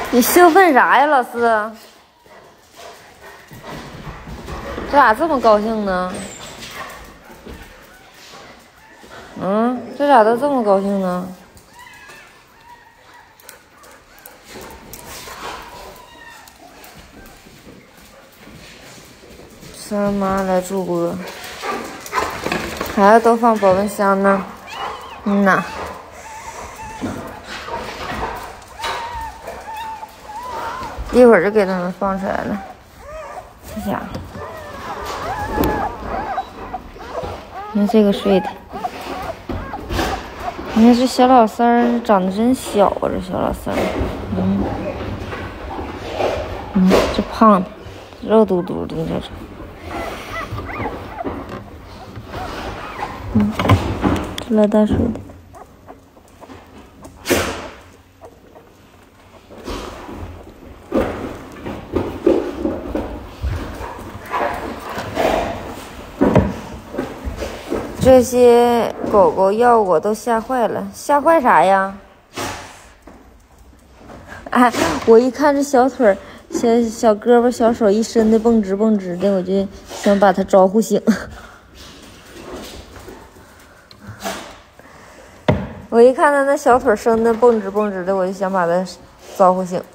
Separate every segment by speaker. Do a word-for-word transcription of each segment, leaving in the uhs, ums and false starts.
Speaker 1: 你兴奋啥呀，老四？这咋这么高兴呢？嗯，这咋都这么高兴呢？三妈来助播，孩子都放保温箱呢。嗯呐。一会儿就给他们放出来了，这家伙，你看这个睡的，你看这小老三儿长得真小啊，这小老三儿，嗯，嗯，这胖的，肉嘟嘟的，这是，嗯，这老大睡的。这些狗狗要我都吓坏了，吓坏啥呀？哎，我一看这小腿儿、小小胳膊、小手一伸的蹦直蹦直的，我就想把它招呼醒。我一看他那小腿伸的蹦直蹦直的，我就想把它招呼醒。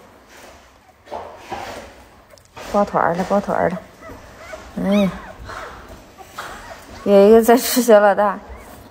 Speaker 1: 抱团了，抱团了，哎呀！有一个在吃小老大，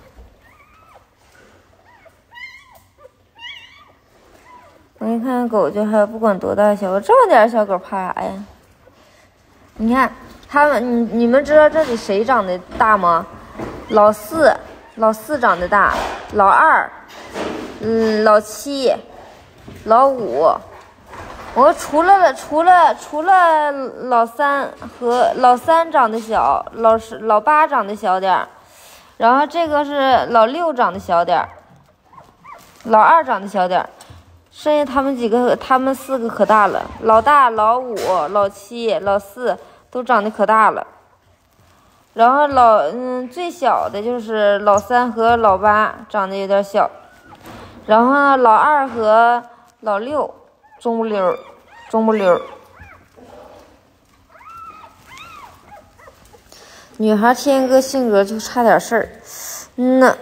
Speaker 1: 我一看狗就还不管多大小狗，这么点小狗怕啥呀？你看他们，你你们知道这里谁长得大吗？老四，老四长得大，老二，嗯，老七，老五。我除了除了除了老三和老三长得小，老十老八长得小点儿，然后这个是老六长得小点儿，老二长得小点儿，剩下他们几个他们四个可大了，老大、老五、老七、老四都长得可大了，然后老嗯最小的就是老三和老八长得有点小，然后呢老二和老六。中不溜儿，中不溜儿。女孩天个性格就差点事儿，嗯呐。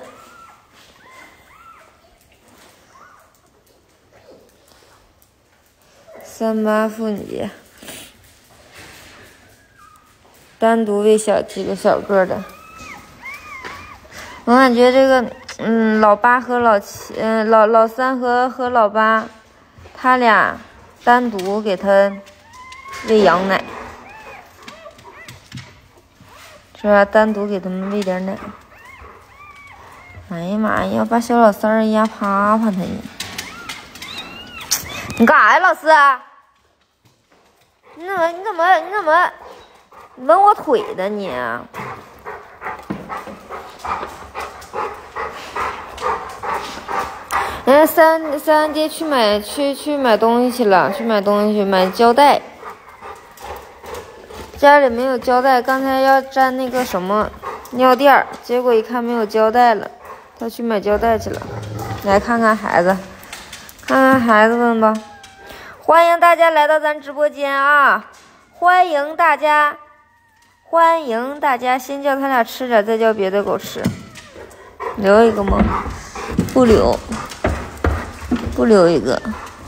Speaker 1: 三八妇女节，单独为小几个小个的。我感觉这个，嗯，老八和老七，嗯，老老三和和老八。他俩单独给他喂羊奶，是吧？单独给他们喂点奶。哎呀妈呀，要把小老三儿压趴趴他呢！你干啥呀，老四？你怎么你怎么你怎么吻我腿的你？人家三三爹去买去去买东西去了，去买东西去买胶带，家里没有胶带，刚才要粘那个什么尿垫，结果一看没有胶带了，他去买胶带去了。来看看孩子，看看孩子们吧。欢迎大家来到咱直播间啊！欢迎大家，欢迎大家，先叫他俩吃点，再叫别的狗吃。留一个吗？不留。不留一个，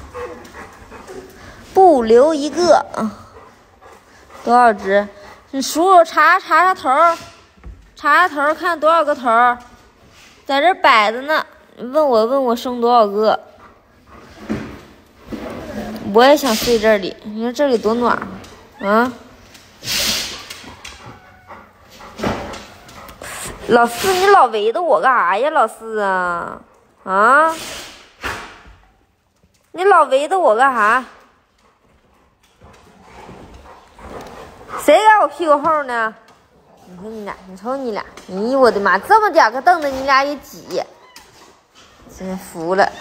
Speaker 1: 不留一个，多少只？你数数查查查头，查查头，看多少个头，在这摆着呢。问我问我生多少个？我也想睡这里，你说这里多暖和啊！老四，你老围着我干啥呀？老四啊啊！你老围着我干啥？谁在我屁股后呢？你说你俩，你瞅你俩，咦，我的妈，这么点个凳子，你俩也挤，真服了。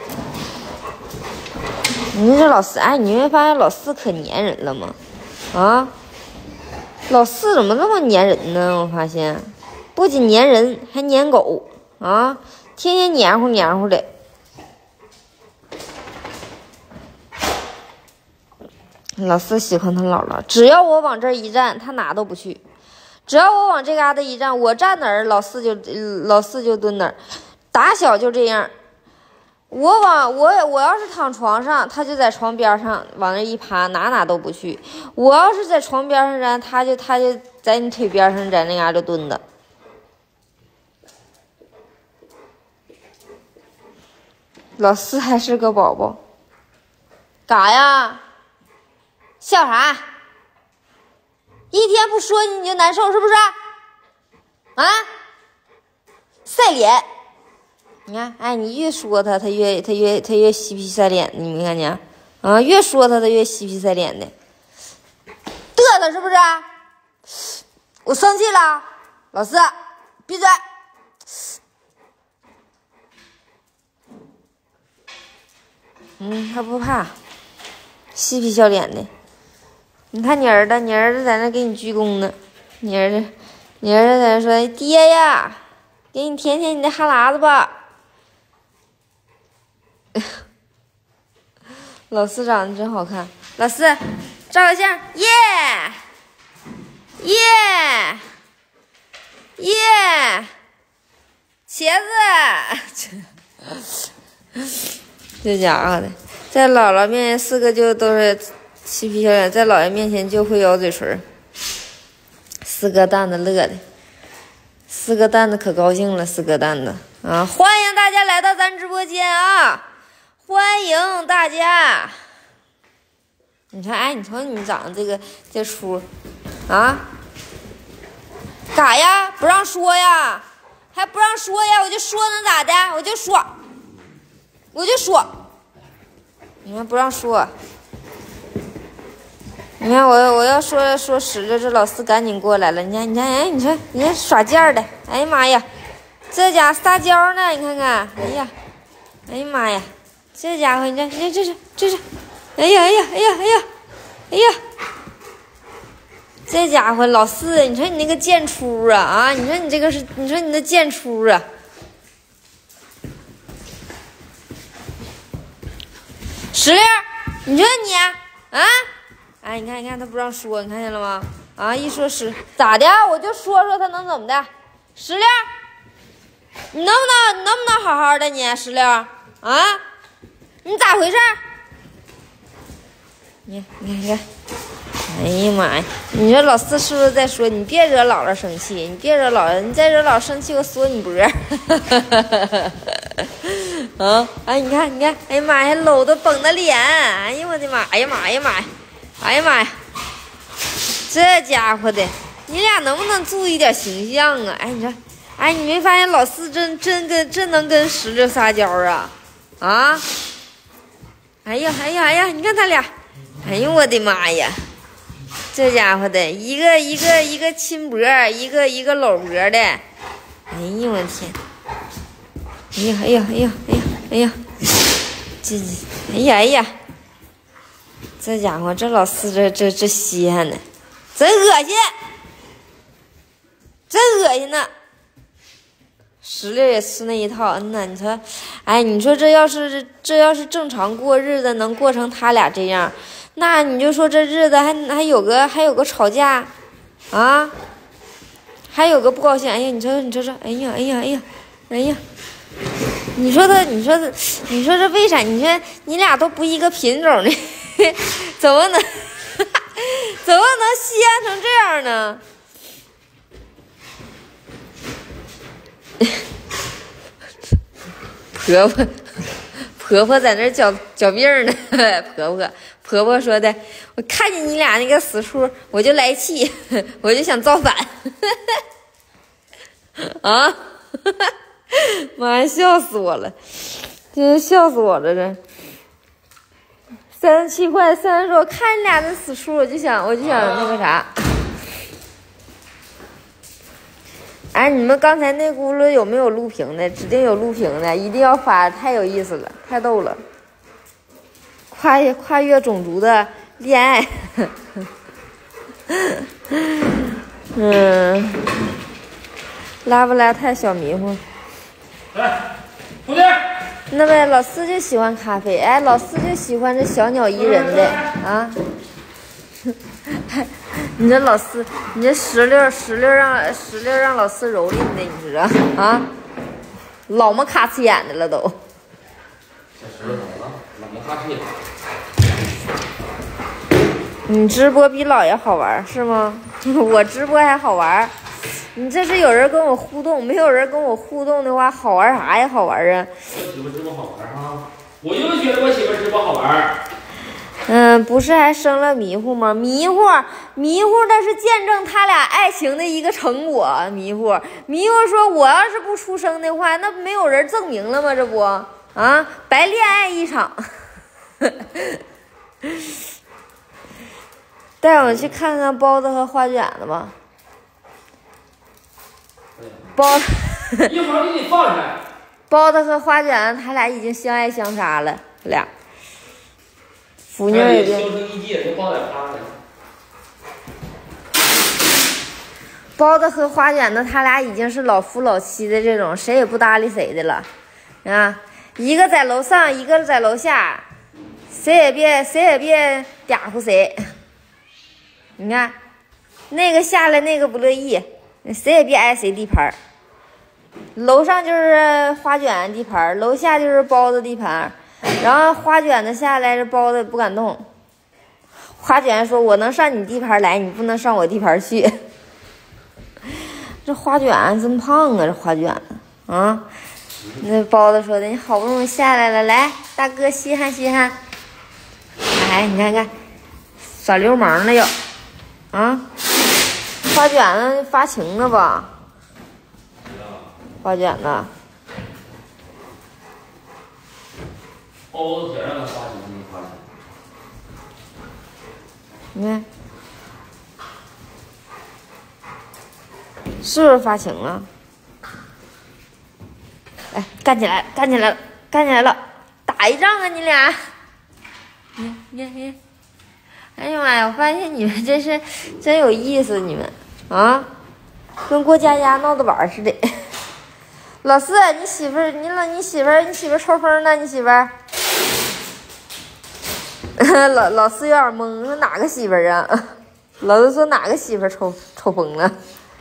Speaker 1: 你说老四，哎，你没发现老四可粘人了吗？啊，老四怎么这么粘人呢？我发现，不仅粘人，还粘狗啊，天天黏糊黏糊的。 老四喜欢他姥姥，只要我往这儿一站，他哪都不去。只要我往这嘎达一站，我站哪儿，老四就老四就蹲哪儿。打小就这样。我往我我要是躺床上，他就在床边上往那一趴，哪哪都不去。我要是在床边上站，他就他就在你腿边上，在那嘎就蹲着。老四还是个宝宝，干啥呀？笑啥？一天不说你你就难受是不是？啊？晒脸。你看，哎，你越说他，他越他越他越嬉皮赛脸，你没看见？啊，越说他，他越嬉皮赛脸的，嘚瑟是不是？我生气了，老四，闭嘴！嗯，他不怕，嬉皮笑脸的。你看你儿子，你儿子在那给你鞠躬呢，你儿子，你儿子在那说：“爹呀，给你舔舔你的哈喇子吧。”老四长得真好看，老四照个相，耶耶耶，茄子，这家伙的，在姥姥面前四个就都是嬉皮笑脸，在姥爷面前就会咬嘴唇，四个蛋子乐的，四个蛋子可高兴了，四个蛋子啊！欢迎大家来到咱直播间啊！欢迎大家！你看，哎，你瞅你长得这个这出，啊，干啥呀？不让说呀？还不让说呀？我就说能咋的？我就说，我就说，你看不让说。你看我我要说说实了，这老四赶紧过来了。你看你看，哎，你说你看耍贱的，哎呀妈呀，这家伙撒娇呢，你看看，哎呀，哎呀妈呀！这家伙，你看，你看，这是，这是，哎呀，哎呀，哎呀，哎呀，哎呀，这家伙老四，你说你那个贱出啊啊！你说你这个是，你说你那贱出啊！石榴，你说你啊，哎，你看，你看他不让说，你看见了吗？啊，一说石咋的？我就说说他能怎么的？石榴，你能不能，能不能好好的你石榴啊？你咋回事？你你看你看，哎呀妈呀！你说老四是不是在说你别惹姥姥生气？你别惹姥姥，你再惹姥姥生气，我锁你脖！啊！哎，你看你看，哎呀妈呀，搂的绷的脸！哎呀我的妈！哎呀妈呀妈呀！哎呀妈呀！这家伙的，你俩能不能注意点形象啊？哎，你说，哎，你没发现老四真真跟真能跟石榴撒娇啊？啊！哎呀哎呀哎呀！你看他俩，哎呦我的妈呀！这家伙的，一个一个一个亲脖，一个一个搂脖的，哎呦我天！哎呀哎呀哎呀哎呀哎呀！这哎呀哎呀！这家伙这老四这这这稀罕呢，真恶心，真恶心呢！石榴也吃那一套，嗯呐，你说，哎，你说这要是这要是正常过日子，能过成他俩这样，那你就说这日子还还有个还有个吵架，啊，还有个不高兴，哎呀，你说你说这，哎呀哎呀哎呀，哎呀，你说他，你说他，你说这为啥？你说你俩都不一个品种的，怎么能怎么能稀罕成这样呢？婆婆，婆婆在那搅搅病呢。婆婆，婆婆说的，我看见你俩那个死处，我就来气，我就想造反。啊！妈呀，笑死我了，真是笑死我了这。三十七块三说，我看你俩那死处，我就想，我就想那个啥。哎，你们刚才那轱辘有没有录屏的？指定有录屏的，一定要发，太有意思了，太逗了。跨越跨越种族的恋爱，嗯，拉不拉太小迷糊。
Speaker 2: 来，徒弟。
Speaker 1: 那么老四就喜欢咖啡，哎，老四就喜欢这小鸟依人的啊。 你这老四，你这石榴石榴让石榴让老四蹂躏的，你知道啊？老么卡呲眼的了都。
Speaker 2: 小石头怎么了？老么卡呲眼。
Speaker 1: 你直播比姥爷好玩是吗？我直播还好玩。你这是有人跟我互动，没有人跟我互动的话，好玩啥呀？好玩啊！
Speaker 2: 我媳妇直播好玩哈，我就觉得我媳妇直播好玩。
Speaker 1: 嗯，不是还生了迷糊吗？迷糊，迷糊的是见证他俩爱情的一个成果。迷糊，迷糊说：“我要是不出生的话，那没有人证明了吗？这不啊，白恋爱一场。”带我去看看包子和花卷子吧。包，
Speaker 2: 一会儿给你放出来。
Speaker 1: 包子和花卷子，他俩已经相爱相杀了，俩。腐妞已经。销声匿迹，就包点趴了。包子和花卷子，他俩已经是老夫老妻的这种，谁也不搭理谁的了，啊，一个在楼上，一个在楼下，谁也别谁也别嗲呼谁。你看，那个下来，那个不乐意。谁也别挨谁地盘，楼上就是花卷地盘，楼下就是包子地盘，然后花卷子下来，这包子不敢动。花卷说：“我能上你地盘来，你不能上我地盘去。”这花卷真胖啊，这花卷啊！那包子说的：“你好不容易下来了，来，大哥稀罕稀罕。”哎，你看看，耍流氓了又，啊！花卷子发情了吧？花卷子，
Speaker 2: 包子想让他发情，没发情。
Speaker 1: 你看，是不是发情了？哎，干起来，干起来了，干起来了，打一仗啊，你俩！你你你！哎呀妈呀！我发现你们真是真有意思，你们啊，跟过家家闹着玩似的。老四，你媳妇儿，你老你媳妇儿，你媳妇儿抽风呢？你媳妇儿？老老四有点懵，说哪个媳妇儿啊？老四说哪个媳妇儿抽抽风了？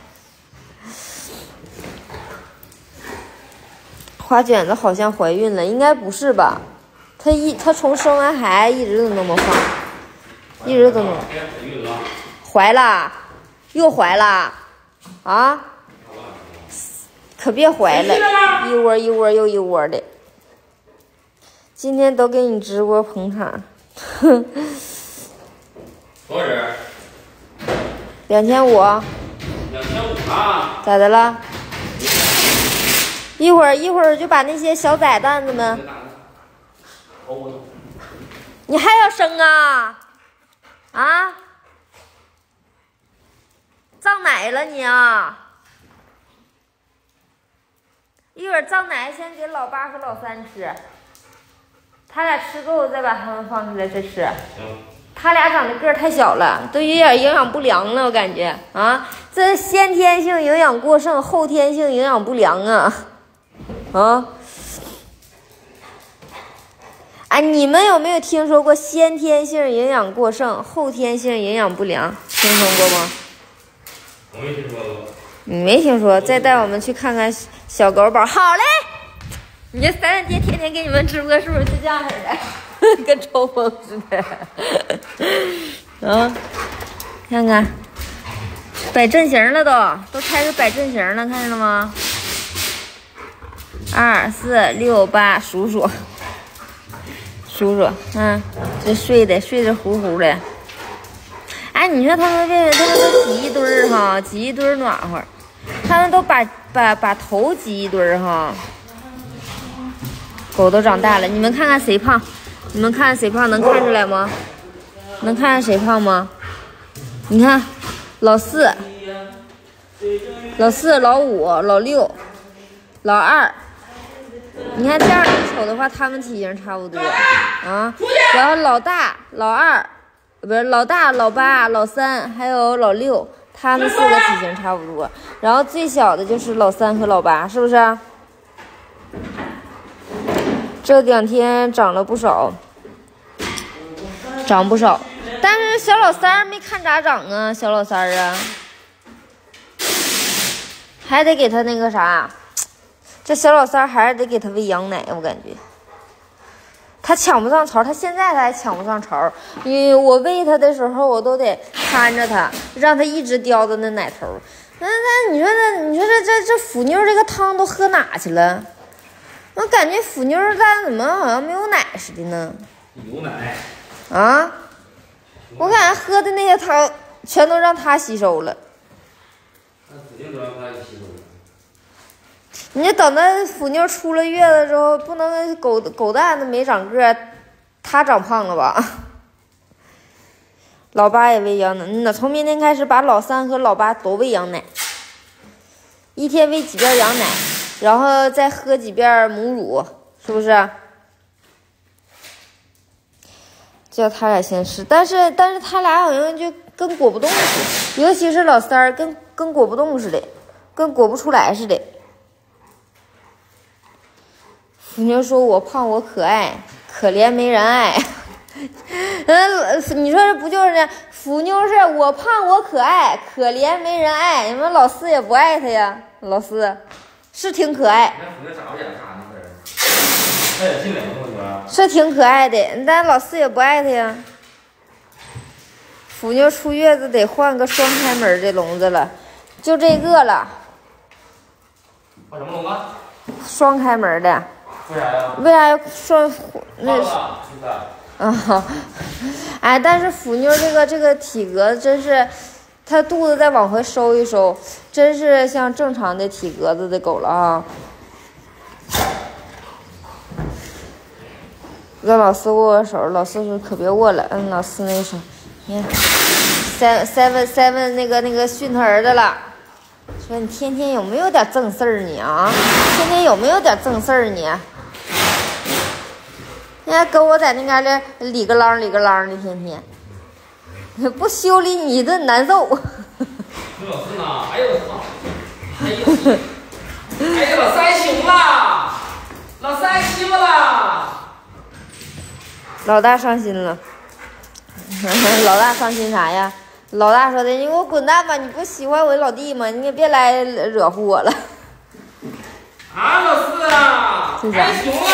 Speaker 1: 花卷子好像怀孕了，应该不是吧？她一她从生完孩子一直都那么放。一直都能怀了，又怀了，啊！可别怀了，一窝一窝又一窝的。今天都给你直播捧场，哼。
Speaker 2: 多少人？
Speaker 1: 两千五。
Speaker 2: 两千五啊？
Speaker 1: 咋的了？一会儿一会儿就把那些小崽蛋子们。你还要生啊？啊！胀奶了你啊！一会儿胀奶先给老八和老三吃，他俩吃够再把他们放出来再吃。他俩长得个儿太小了，都有点营养不良了，我感觉啊，这先天性营养过剩，后天性营养不良啊！啊！哎，你们有没有听说过先天性营养过剩，后天性营养不良？听说过吗？
Speaker 2: 我没听说过。
Speaker 1: 你没听说？再带我们去看看小狗宝。好嘞！你这三三爹天天给你们直播，是不是就这样式的？跟抽风似的。啊，看看，摆阵型了都，都开始摆阵型了，看见了吗？二四六八，数数。数数，嗯，这睡的睡得呼呼的。哎，你说他们为他们都挤一堆儿哈，挤一堆儿暖和，他们都把把把头挤一堆儿哈。狗都长大了，你们看看谁胖？你们看看谁胖？能看出来吗？能看看谁胖吗？你看，老四、老四、老五、老六、老二。你看这样一瞅的话，他们体型差不多啊。然后老大、老二，不是老大、老八、老三，还有老六，他们四个体型差不多。然后最小的就是老三和老八，是不是？这两天长了不少，长不少。 但是小老三儿没看咋长啊，小老三儿啊，还得给他那个啥，这小老三儿还是得给他喂羊奶，我感觉。他抢不上槽，他现在他还抢不上槽，因为我喂他的时候，我都得看着他，让他一直叼着那奶头。那那你说这你说这这这腐妞这个汤都喝哪去了？我感觉腐妞但怎么好像没有奶似的呢？
Speaker 2: 有奶
Speaker 1: 啊！我感觉喝的那些汤全都让他吸收了。
Speaker 2: 那指定都让他吸收了。
Speaker 1: 你就等那腐妞出了月子之后，不能狗狗蛋子没长个，他长胖了吧？老八也喂羊奶，那从明天开始把老三和老八都喂羊奶，一天喂几遍羊奶，然后再喝几遍母乳，是不是？叫他俩先吃，但是但是他俩好像就跟裹不动似的，尤其是老三儿跟跟裹不动似的，跟裹不出来似的。腐妞说我胖我可爱，可怜没人爱。嗯，你说这不就是这？腐妞是我胖我可爱，可怜没人爱。你们老四也不爱他呀？老四是挺可爱。
Speaker 2: 那腐妞长不眼啥呢？他也进两个同学。
Speaker 1: 是挺可爱的，但老四也不爱他呀。腐妞出月子得换个双开门的笼子了，就这个了。
Speaker 2: 换什么笼子？
Speaker 1: 双开门的。
Speaker 2: 为啥呀？
Speaker 1: 为啥要双？那
Speaker 2: 是吧？
Speaker 1: 啊，哎，但是腐妞这个这个体格真是，她肚子再往回收一收，真是像正常的体格子的狗了啊。跟老四握握手，老四说可别握了，嗯，老四那手，你看 ，seven seven seven 那个那个训他儿子了，说你天天有没有点正事儿你啊？天天有没有点正事儿你？人家跟我在那嘎达里个啷里个啷的，天天不修理你一顿难受。
Speaker 2: 这老四呢？哎呦我操！哎呦，哎呀，老三行了，老三欺负了。
Speaker 1: 老大伤心了，老大伤心啥呀？老大说的，你给我滚蛋吧！你不喜欢我老弟吗？你也别来惹乎我了。
Speaker 2: 啊，老四啊，太熊了！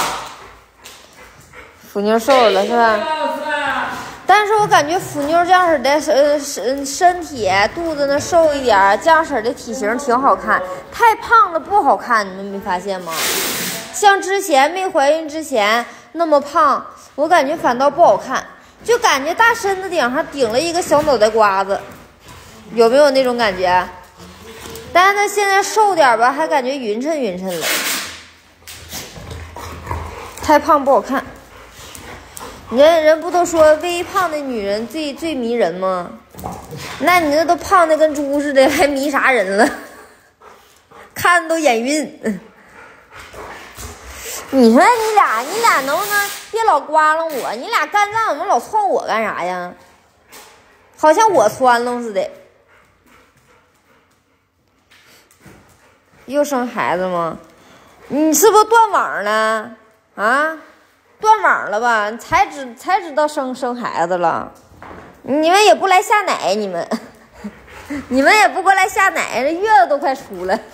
Speaker 1: 腐妞瘦了是吧？但是我感觉腐妞这样式的，呃，身身体肚子那瘦一点，这样式的体型挺好看。太胖了不好看，你们没发现吗？像之前没怀孕之前那么胖，我感觉反倒不好看，就感觉大身子顶上顶了一个小脑袋瓜子，有没有那种感觉？但是她现在瘦点吧，还感觉匀称匀称了。太胖不好看。人人不都说微胖的女人最最迷人吗？那你这都胖的跟猪似的，还迷啥人了？看都眼晕。你说你俩，你俩能不能别老刮楞我？你俩干仗怎么老窜我干啥呀？好像我窜楞似的。又生孩子吗？你是不是断网了？啊？断网了吧？才知才知道生生孩子了，你们也不来下奶，你们，你们也不过来下奶，这月子都快出了。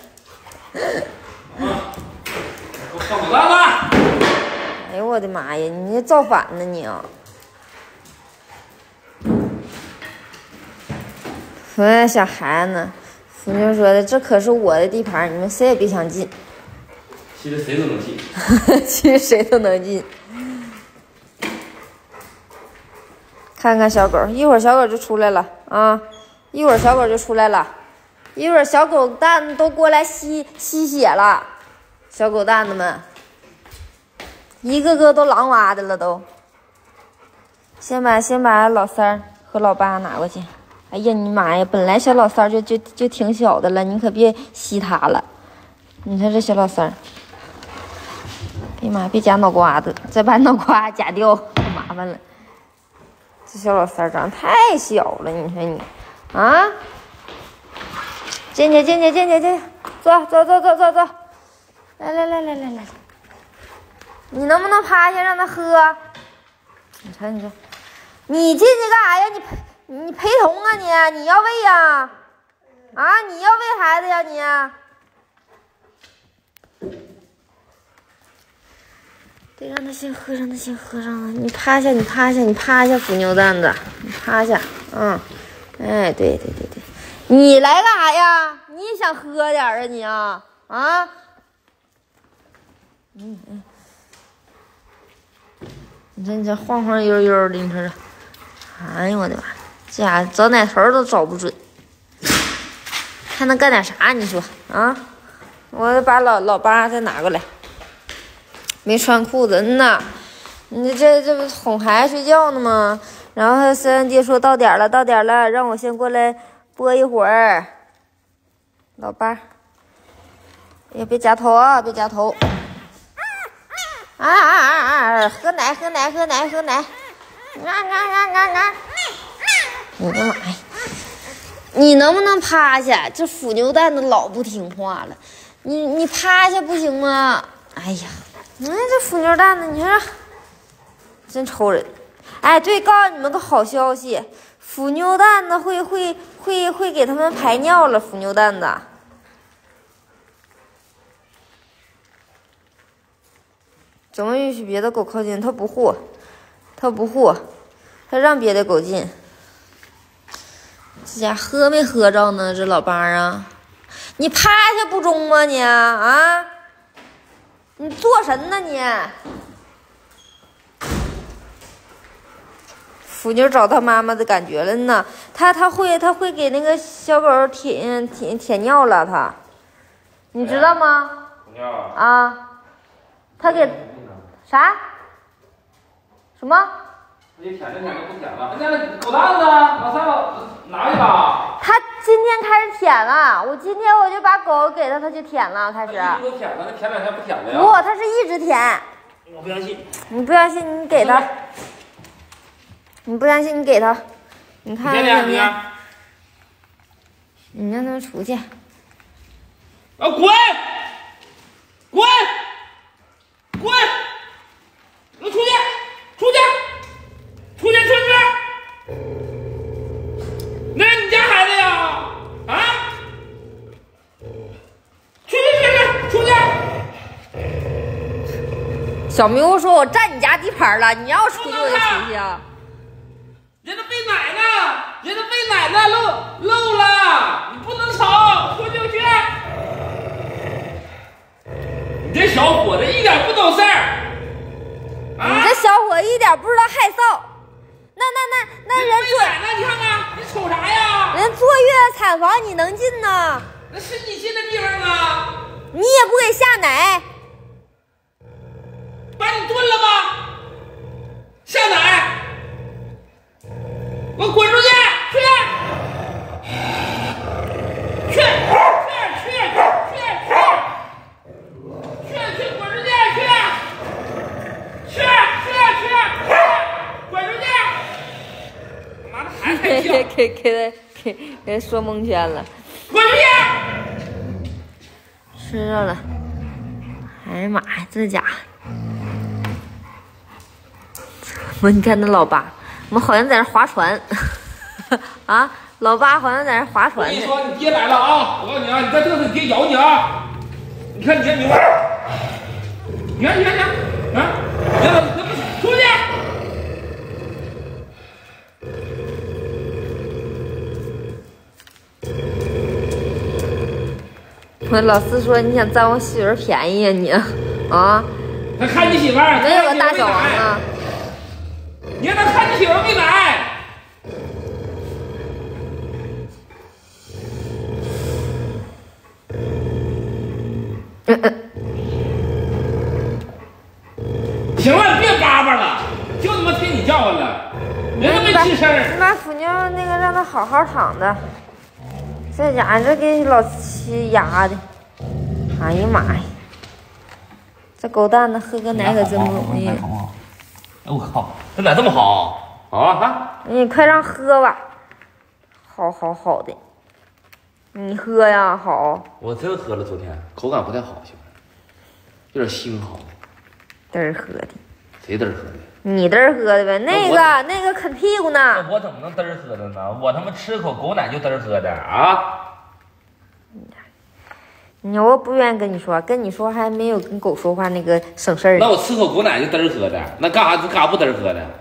Speaker 2: 我放狗蛋吧！
Speaker 1: 哎呦我的妈呀！你这造反呢你啊！我在想孩子呢，腐妞说的，这可是我的地盘，你们谁也别想进。
Speaker 2: 其实谁都能进，
Speaker 1: 其实谁都能进。看看小狗，一会儿小狗就出来了啊！一会儿小狗就出来了，一会儿小狗蛋子都过来吸吸血了，小狗蛋子们，一个个都狼哇的了都。先把先把老三儿和老八拿过去。哎呀，你妈呀！本来小老三儿就就就挺小的了，你可别吸他了。你看这小老三儿。哎呀妈，别夹脑瓜子，再把脑瓜夹掉，可麻烦了。这小老三长得太小了，你说你，啊？进去，进去，进去，进去，坐，坐，坐，坐，坐，坐。来来来来来来，你能不能趴下让他喝？你瞅你这， 你进去干啥呀？你陪你陪同啊你？你要喂呀？啊，你要喂孩子呀你？得让他先喝上，他先喝上啊！你趴下，你趴下，你趴下，腐牛蛋子，你趴下，嗯，哎，对对对对，你来干啥呀？你也想喝点啊你啊啊？嗯嗯，你这你这晃晃悠悠的，你说这，哎呦我的妈，这家找哪头都找不准，还能干点啥？你说啊？我把老老八再拿过来。没穿裤子，嗯呐，你这这不哄孩子睡觉呢吗？然后他三爹说到点了，到点了，让我先过来播一会儿。老八，也别夹头啊，别夹头。啊啊啊啊！喝奶，喝奶，喝奶，喝奶。啊啊啊啊啊！我的妈呀！你能不能趴下？这腐牛蛋子老不听话了，你你趴下不行吗？哎呀！嗯，这腐牛蛋子，你说真抽人！哎，对，告诉你们个好消息，腐牛蛋子会会会会给他们排尿了。腐牛蛋子，怎么允许别的狗靠近？它不护，它不护，它让别的狗进。这家喝没喝着呢？这老八啊，你趴下不中吗你啊？你做神呢你？腐妞找他妈妈的感觉了呢，他他会他会给那个小狗舔舔舔尿了他，你知道吗？啊，他给啥？什么？
Speaker 2: 你舔着舔着不舔了，那那狗蛋子呢？老三哪去了？
Speaker 1: 他今天开始舔了，我今天我就把狗给他，他就舔了，开始。
Speaker 2: 一直都舔了，那舔两天不舔了呀？
Speaker 1: 不，他是一直舔。
Speaker 2: 我不相信。
Speaker 1: 你不相信，你给他。你不相信，你给他。你看看你。你让他们出去。
Speaker 2: 啊！滚！滚！滚！你出去！出去！出去！出去！那是你家孩子呀！啊！出去！出去！出去！
Speaker 1: 小迷糊说：“我占你家地盘了，你让我出去我就出去啊！”
Speaker 2: 人家喂奶呢，人家喂奶呢，漏漏了，你不能吵，出去去！你这小伙子一点不懂事儿。
Speaker 1: 你这小伙一点不知道害臊，那那那那人坐
Speaker 2: 呢？你看看，你瞅啥呀？
Speaker 1: 人坐月子产房你能进呢？
Speaker 2: 那是你进的地方啊！
Speaker 1: 你也不给下奶，
Speaker 2: 把你炖了吧？下奶，给我滚出去！去！去！去！去！去！去！去！去！滚出去！去！去去去去，滚出去！妈的，还还叫，
Speaker 1: 给给给他给给他说蒙圈了，
Speaker 2: 滚出去！
Speaker 1: 吃着了，哎呀妈呀，这家伙，我你看那老八，我们好像在那划船，啊，老八好像在那划船呢。
Speaker 2: 我跟你说，你爹来了啊！我告诉你啊，你再嘚瑟，你爹咬你啊！你看你这牛，你看你看你看，啊！别了，那不出去！
Speaker 1: 我老四说你想占我媳妇儿便宜呀你啊！
Speaker 2: 他看你媳妇儿，
Speaker 1: 没有个大小王啊！
Speaker 2: 你让他看你媳妇儿喂奶。
Speaker 1: 嗯嗯。
Speaker 2: 行了，你别嘎巴了，就他妈听你叫唤了，人都没吱声。
Speaker 1: 你把腐妞那个让他好好躺着，这家伙这给老七压的，哎呀妈呀！这狗蛋子喝个奶可真不容易。
Speaker 2: 哎我靠，这奶这么好啊啊！
Speaker 1: 你快让喝吧，好好好的，你喝呀好。
Speaker 2: 我真喝了，昨天口感不太好，媳妇，有点腥好。
Speaker 1: 嘚儿喝的，
Speaker 2: 谁嘚儿喝的？
Speaker 1: 你嘚儿喝的呗，那个那个啃屁股呢。
Speaker 2: 我怎么能嘚儿喝的呢？我他妈吃口狗奶就嘚儿喝的啊！
Speaker 1: 你我不愿意跟你说，跟你说还没有跟狗说话那个省事儿。
Speaker 2: 那我吃口狗奶就嘚儿喝的，那干啥干啥不嘚儿喝的？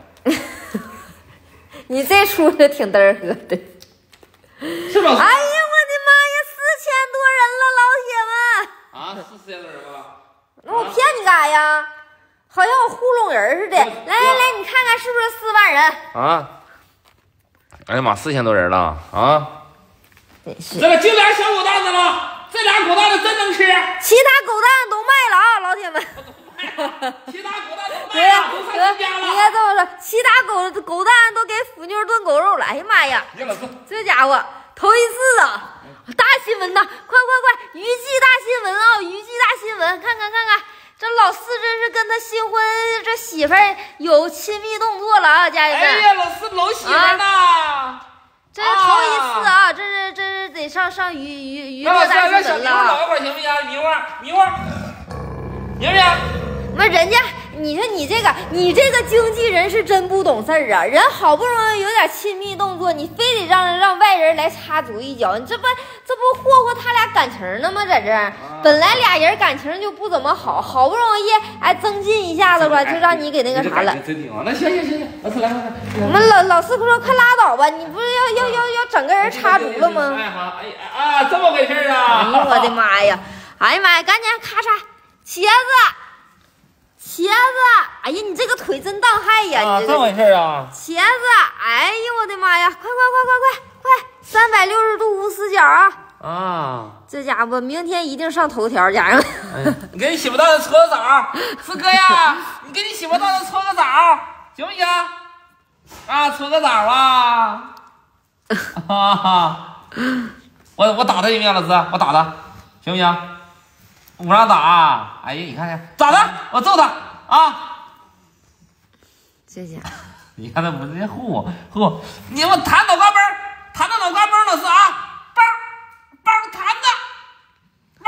Speaker 1: 你这出是挺嘚儿喝的，
Speaker 2: 是吧？
Speaker 1: 哎呀，我的妈呀，四千多人了，老铁们！
Speaker 2: 啊，是四千多人吗？
Speaker 1: 那我骗你干啥呀？好像我糊弄人似的。来来来，你看看是不是四万人？
Speaker 2: 啊！哎呀妈，四千多人了啊！
Speaker 1: 真是。
Speaker 2: 这个就俩小狗蛋子了，这俩狗蛋子真能吃。
Speaker 1: 其他狗蛋都卖了啊，老铁们。
Speaker 2: 其他狗蛋都卖了，都上新家了。
Speaker 1: 应该这么说，其他狗狗蛋都给腐妞炖狗肉了。哎呀妈呀！这家伙头一次啊，大新闻呐！快快快，娱记大新闻啊！娱记大新闻，看看看看，这老四真是跟他新婚这媳妇儿有亲密动作了啊，家人们！
Speaker 2: 哎呀，老四搂媳妇呢！啊、
Speaker 1: 这是头一次啊！这是这是得上上娱娱娱乐大新闻了。
Speaker 2: 搂一会儿行不行？迷糊迷糊，行不行？
Speaker 1: 那人家，你说你这个，你这个经纪人是真不懂事儿啊！人好不容易有点亲密动作，你非得让让外人来插足一脚，你这不这不霍霍他俩感情呢吗？在这儿，本来俩人感情就不怎么好，好不容易哎增进一下子吧，就让你给那个啥了。
Speaker 2: 真挺好，那行行行行，老四来来来。
Speaker 1: 我们老老四说快拉倒吧，你不是要要要要整个人插足了吗？
Speaker 2: 哎好，哎啊，这么回事啊！
Speaker 1: 哎呦我的妈呀！哎呀妈呀，赶紧咔嚓，茄子。茄子，哎呀，你这个腿真当害呀！
Speaker 2: 啊，
Speaker 1: 你
Speaker 2: 这么回事啊？
Speaker 1: 茄子，哎呀，我的妈呀！快快快快快快，三百六十度无死角啊！
Speaker 2: 啊，
Speaker 1: 这家伙明天一定上头条，家人们。
Speaker 2: 哎、你给你媳妇蛋子搓个澡，四哥呀，你给你媳妇蛋子搓个澡，行不行？啊，搓个澡啊！哈哈，我我打他一面，老四，我打他，行不行？我不让打，哎呀，你看看咋的？我揍他啊！
Speaker 1: 这家伙，
Speaker 2: 你看他不是护我护我，你我弹脑瓜崩，弹到脑瓜崩，老四啊，崩崩弹的，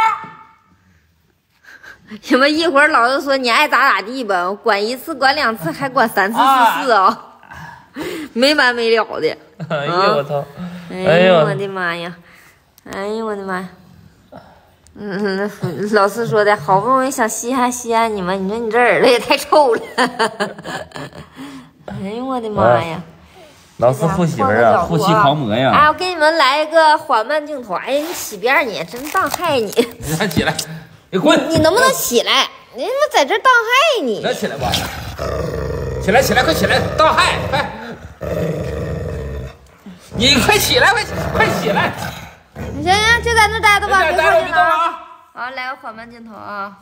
Speaker 1: 崩。什么一会儿老子说你爱咋咋地吧，管一次管两次还管三次四次啊、哦，没完没了的。
Speaker 2: 哎呦我操！
Speaker 1: 哎呦我的妈呀！哎呦我的妈呀！嗯，老四说的，好不容易想稀罕稀罕你们，你说你这耳朵也太臭了。哎呦我的妈呀！
Speaker 2: 老四护媳妇儿啊，护妻狂魔呀！
Speaker 1: 哎，我给你们来一个缓慢镜头。哎呀，你起边你真当害你！
Speaker 2: 你快起来，你滚！
Speaker 1: 你能不能起来？你他妈在这当害你！
Speaker 2: 能起来吧？起来起来，快起来！当害快！你快起来，快快起来！
Speaker 1: 行行，就在那待着吧，别
Speaker 2: 待着，别动
Speaker 1: 啊！好，来个缓慢镜头啊！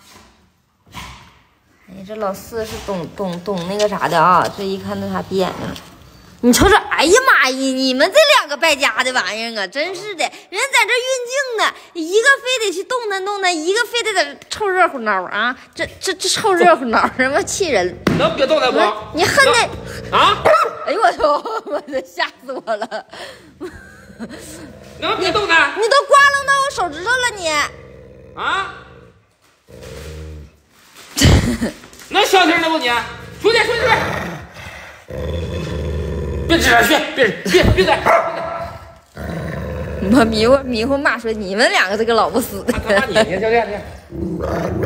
Speaker 1: 哎，这老四是懂懂懂那个啥的啊！这一看那啥闭眼睛了。你瞅瞅，哎呀妈呀，你们这两个败家的玩意儿啊，真是的，人在这运镜呢，一个非得去动弹动弹，一个非得在这凑热乎闹啊！这这这凑热乎闹，他妈气人！
Speaker 2: 能别动弹不？
Speaker 1: 你恨的
Speaker 2: 啊！
Speaker 1: 哎呦我操！我这吓死我了！
Speaker 2: 能别动弹？
Speaker 1: 你都刮楞到我手指头了你！
Speaker 2: 啊！能消停的不你？出去出去！别指着去，别别别在！
Speaker 1: 我迷糊迷糊骂说你们两个这个老不死的！
Speaker 2: 他骂你，你教练，你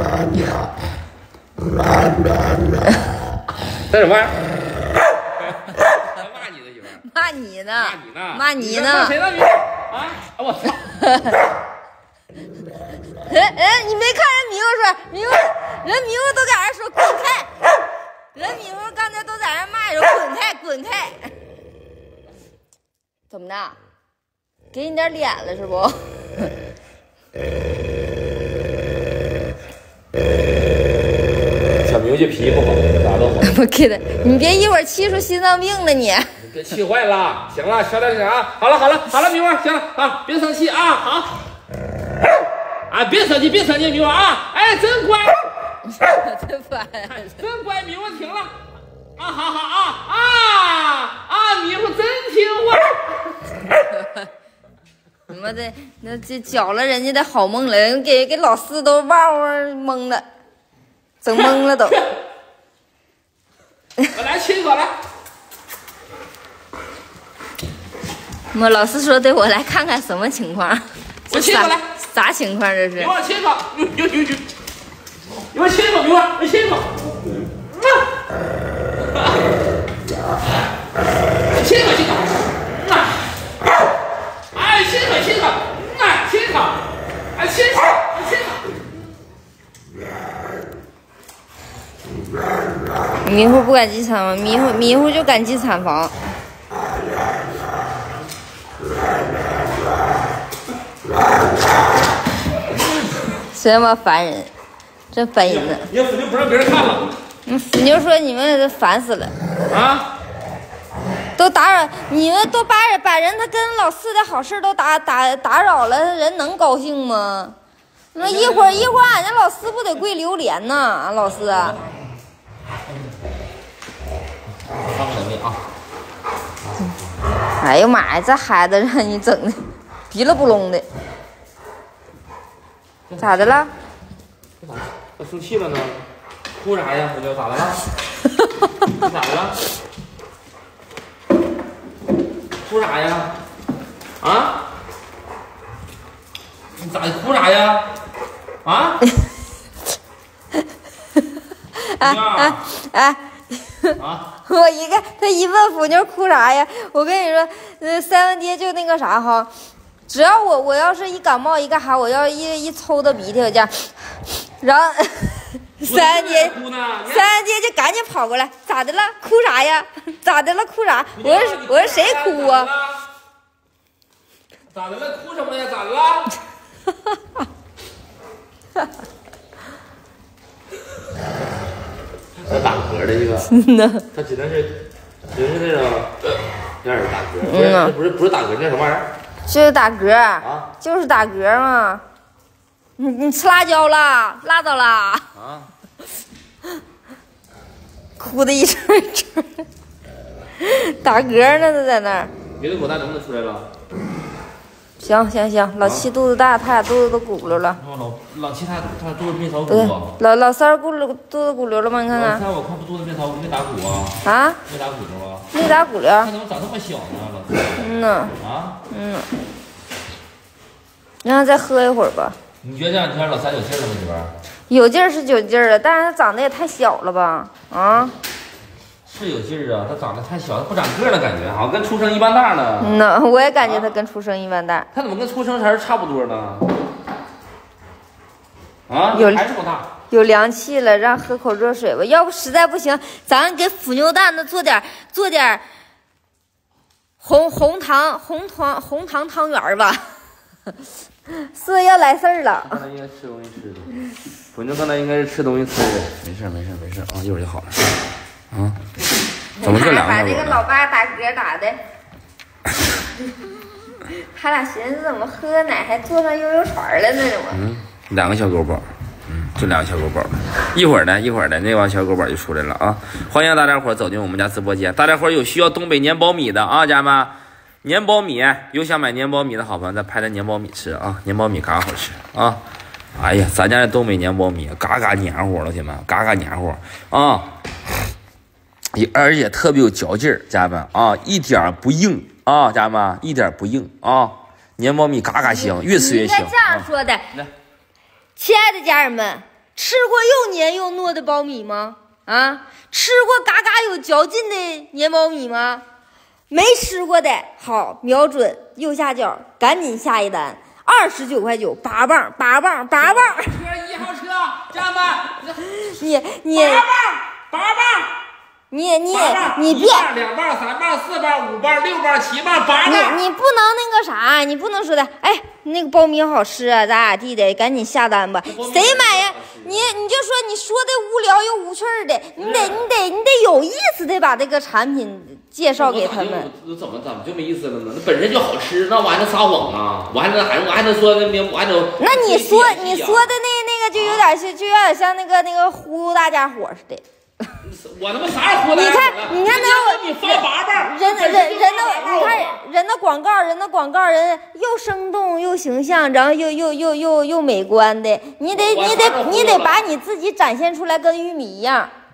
Speaker 2: 这什么玩意儿？骂你呢，媳妇儿！
Speaker 1: 骂你呢！
Speaker 2: 骂你呢！
Speaker 1: 骂你呢！
Speaker 2: 骂谁呢你？啊！我操！
Speaker 1: 哎哎，你没看人迷糊说迷糊，人迷糊都在那说滚开，人迷糊刚才都在那骂着滚开滚开，怎么的？给你点脸了是不？
Speaker 2: 小明这脾气不好，咋都好。
Speaker 1: 我给他，你别一会儿气出心脏病了你。
Speaker 2: 你别气坏了，行了，小点声啊！好了好了好了，明儿行了啊，别生气啊好。啊，别生气，别生气，迷糊啊！哎，真乖，
Speaker 1: 真烦，
Speaker 2: 真乖，迷糊停了。啊，好好啊啊啊！迷糊真听话。
Speaker 1: 你妈的，那这搅了人家的好梦了，给给老四都汪汪懵了，整懵了都。
Speaker 2: 我来亲一口来。
Speaker 1: 我老师说对我来看看什么情况？
Speaker 2: 我亲一口来。
Speaker 1: 啥情况这是？
Speaker 2: 你我亲一口，你你你你，你我亲一口，你我我亲一口。亲一口，亲一口。哎，亲一口，亲一口。哎，亲一口。哎，亲一口，亲一口。
Speaker 1: 迷糊不敢进产房，迷糊迷糊就敢进产房。这么烦人，真烦人呢！
Speaker 2: 你腐妞不让别人看了。
Speaker 1: 嗯，腐妞说你们都烦死了。
Speaker 2: 啊！
Speaker 1: 都打扰你们，都把人把人他跟老四的好事都打打打扰了，人能高兴吗？那一会儿一会儿，俺家老四不得跪榴莲呢？俺老四。
Speaker 2: 放冷面啊！
Speaker 1: 哎呀妈呀，这孩子让你整的鼻了不隆的，咋的了？
Speaker 2: 他生气了呢？哭啥呀？我就咋的了？你咋的了？哭啥呀？啊？你咋的？哭啥呀？啊？
Speaker 1: 哎哎哎！
Speaker 2: 啊！
Speaker 1: 我一看他一问腐妞哭啥呀？我跟你说，呃，三文爹就那个啥哈，只要我我要是一感冒一干啥，我要一一抽的鼻涕，我这样，然后三文爹三文爹就赶紧跑过来，咋的了？哭啥呀？咋的了？哭啥？我说我说谁哭啊？
Speaker 2: 咋的了？哭什么呀？咋的了？他打嗝的这个，他只能是，只能是那种有点打嗝，不是不是不是打嗝，那什么玩意儿？
Speaker 1: 就是打嗝
Speaker 2: 啊，
Speaker 1: 就是打嗝嘛。你你吃辣椒了？辣到了？
Speaker 2: 啊！
Speaker 1: 哭的一声一声，打嗝呢，都在那儿。
Speaker 2: 别的狗蛋能不能出来了？
Speaker 1: 行行行，老七肚子大，他俩肚子都鼓鼓溜了。
Speaker 2: 老老七他他肚子没少鼓
Speaker 1: 对，
Speaker 2: 啊。
Speaker 1: 老老三鼓溜肚子鼓溜了吗？你看看。
Speaker 2: 老三我看肚子没少没打鼓啊。
Speaker 1: 啊？
Speaker 2: 没打鼓溜啊？
Speaker 1: 没打鼓溜。
Speaker 2: 他怎么长这么小呢？老三。
Speaker 1: 嗯呐。
Speaker 2: 啊？
Speaker 1: 嗯。让他再喝一会儿吧。
Speaker 2: 你觉得这两天老三有劲了吗？媳妇儿？
Speaker 1: 有劲儿是有劲儿了，但是他长得也太小了吧？啊？
Speaker 2: 是有劲儿啊，他长得太小，他不长个了，感觉好像跟出生一般大呢。
Speaker 1: 嗯呐，我也感觉他跟出生一般大。
Speaker 2: 他怎么跟出生前差不多呢？啊？
Speaker 1: 有
Speaker 2: 还这么大？
Speaker 1: 有凉气了，让喝口热水吧。要不实在不行，咱给腐牛蛋子做点做点红红糖红糖红糖汤圆吧。四要来事儿了。
Speaker 2: 刚才应该吃东西吃的，腐牛刚才应该是吃东西吃的。没事没事没事啊，一会儿就好了。啊？怎么这两个？
Speaker 1: 把那个老爸打嗝打的，他俩寻思怎么喝奶还坐上悠悠船了呢？我
Speaker 2: 嗯，两个小狗宝，嗯，就两个小狗宝。一会儿呢，一会儿呢，那帮小狗宝就出来了啊！欢迎大家伙走进我们家直播间。大家伙有需要东北粘苞米的啊，家人们，粘苞米有想买粘苞米的好朋友，再拍点粘苞米吃啊，粘苞米嘎好吃啊！哎呀，咱家的东北粘苞米嘎嘎黏糊，老铁们，嘎嘎黏糊啊！也而且特别有嚼劲儿，家人们啊，一点不硬啊，家人们一点不硬啊，粘苞米嘎嘎香，越吃越香。
Speaker 1: 应该这样说的，
Speaker 2: 来，
Speaker 1: 亲爱的家人们，吃过又黏又糯的苞米吗？啊，吃过嘎嘎有嚼劲的粘苞米吗？没吃过的，好，瞄准右下角，赶紧下一单，二十九块九，八磅，八磅，八磅。
Speaker 2: 车一号车，家人们，
Speaker 1: 你你
Speaker 2: 八磅，八磅。
Speaker 1: 你你你别
Speaker 2: 两磅、三磅、四磅、五磅、六磅、七磅、八磅。
Speaker 1: 你你不能那个啥，你不能说的，哎，那个苞米好吃啊，咋咋地的，赶紧下单吧。谁买呀？你你就说你说的无聊又无趣的，你得你得你得有意思的把这个产品介绍给他们。
Speaker 2: 怎么怎么就没意思了呢？那本身就好吃，那我还能撒谎啊？我还能还我还能说那我还能？
Speaker 1: 那你说你说的那那个就有点像就有点像那个那个忽悠大家伙似的。
Speaker 2: 我他妈啥时候
Speaker 1: 你看，你看那
Speaker 2: 我你发八磅，
Speaker 1: 人人人的，你看人的广告，人的广告，人又生动又形象，然后又又又又又美观的，你得你得你得把你自己展现出来，跟玉米一样。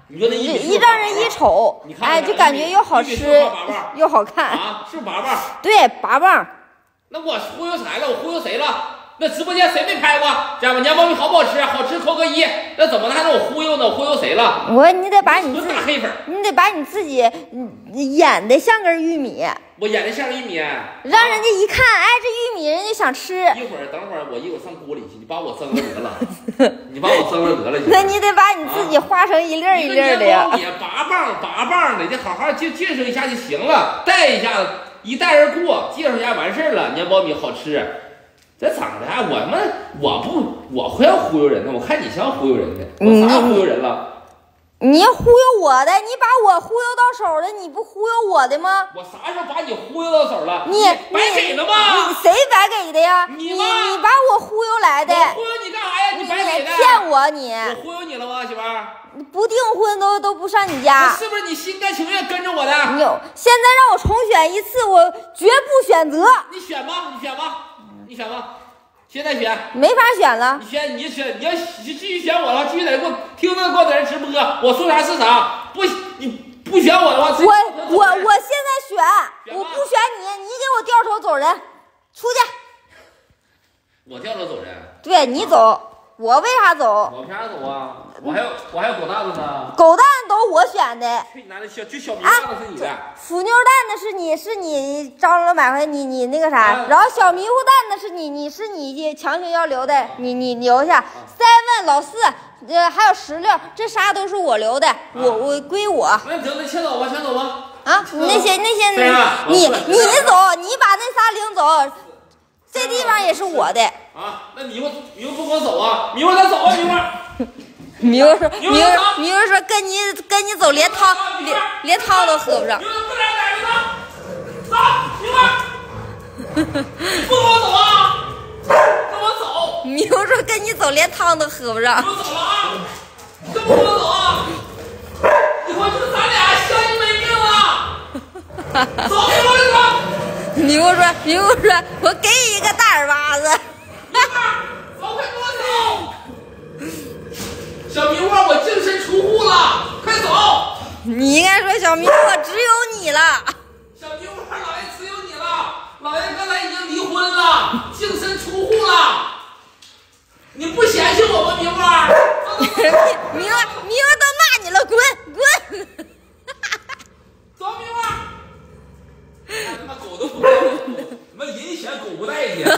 Speaker 2: 你说那一米
Speaker 1: 一让人一瞅，哎，就感觉又好吃又好看
Speaker 2: 啊，是八棒？
Speaker 1: 对，八棒。
Speaker 2: 那我忽悠谁了？我忽悠谁了？那直播间谁没拍过？家们，年苞米好不好吃？好吃扣个一。那怎么还让我忽悠呢？我忽悠谁了？
Speaker 1: 我你得把你自己
Speaker 2: 大黑粉，
Speaker 1: 你得把你自己演的像根玉米。
Speaker 2: 我演的像玉米，
Speaker 1: 让人家一看，哎，这玉米人家想吃。
Speaker 2: 一会儿，等会儿我一会儿上锅里去，你把我蒸了得了，你把我蒸了得了。
Speaker 1: 那你得把你自己化成一粒儿一粒儿的呀。
Speaker 2: 也八棒八棒的，你好好介介绍一下就行了，带一下子，一带而过，介绍一下完事儿了。年苞米好吃。这长得啊，我们我不我会要忽悠人的，我看你像忽悠人的，我啥忽悠人了？
Speaker 1: 你要忽悠我的，你把我忽悠到手了，你不忽悠我的吗？
Speaker 2: 我啥时候把你忽悠到手了？
Speaker 1: 你
Speaker 2: 白给的吗？
Speaker 1: 你谁白给的呀？
Speaker 2: 你
Speaker 1: 你你把我忽悠来的。
Speaker 2: 我忽悠你干啥呀？你白给的。
Speaker 1: 骗我你！
Speaker 2: 我忽悠你了吗，媳妇儿？
Speaker 1: 不订婚都都不上你家，
Speaker 2: 是不是你心甘情愿跟着我的？
Speaker 1: 你有现在让我重选一次，我绝不选择。
Speaker 2: 你选吧，你选吧。你选吧，现在选
Speaker 1: 没法选了。
Speaker 2: 你选，你选，你要继续选我的话，继续在给我听着，给我在这直播，我说啥是啥。不，你不选我的话，
Speaker 1: 我我我现在选，我不选你，你给我掉头走人，出去。
Speaker 2: 我掉头走人？对，
Speaker 1: 你走。我为啥走？
Speaker 2: 我凭啥走啊？我还有我还有狗蛋子呢。
Speaker 1: 狗蛋都我选的。
Speaker 2: 去你妈的小就小明蛋子是你的。
Speaker 1: 腐妞蛋的是你是你张罗买回你你那个啥，啊、然后小迷糊蛋的是你你是你强行要留的，啊、你你留下。seven、啊、老四呃还有石榴，这仨都是我留的，啊、我我归我。
Speaker 2: 那行，那先走吧，先走吧。
Speaker 1: 啊，那些那些你你走，你把那仨领走。这地方也是我的
Speaker 2: 啊！那迷糊迷糊不跟我走啊？迷糊咱走啊，迷糊。
Speaker 1: 迷糊说迷糊迷糊说跟你跟你走，连汤连连汤都喝不上。
Speaker 2: 迷糊不然哪个走？走，迷糊。不跟我走啊？跟我走。
Speaker 1: 迷糊说跟你走，连汤都喝不上。
Speaker 2: 跟我走了啊！跟不跟我走啊？以后就咱俩相依为命了。走，迷糊你走。
Speaker 1: 迷糊说：“迷糊说，我给你一个大耳巴子。”
Speaker 2: 走，快跟我走！小迷糊，我净身出户了，快走！
Speaker 1: 你应该说小迷糊，只有你了。
Speaker 2: 小迷糊，老爷只有你了。老爷刚才已经离婚了，净身出户了。你不嫌弃我吗，迷糊？
Speaker 1: 迷糊，迷糊都骂你了，滚滚！
Speaker 2: 走，迷糊。他妈狗都不带我，他妈人嫌狗不带去。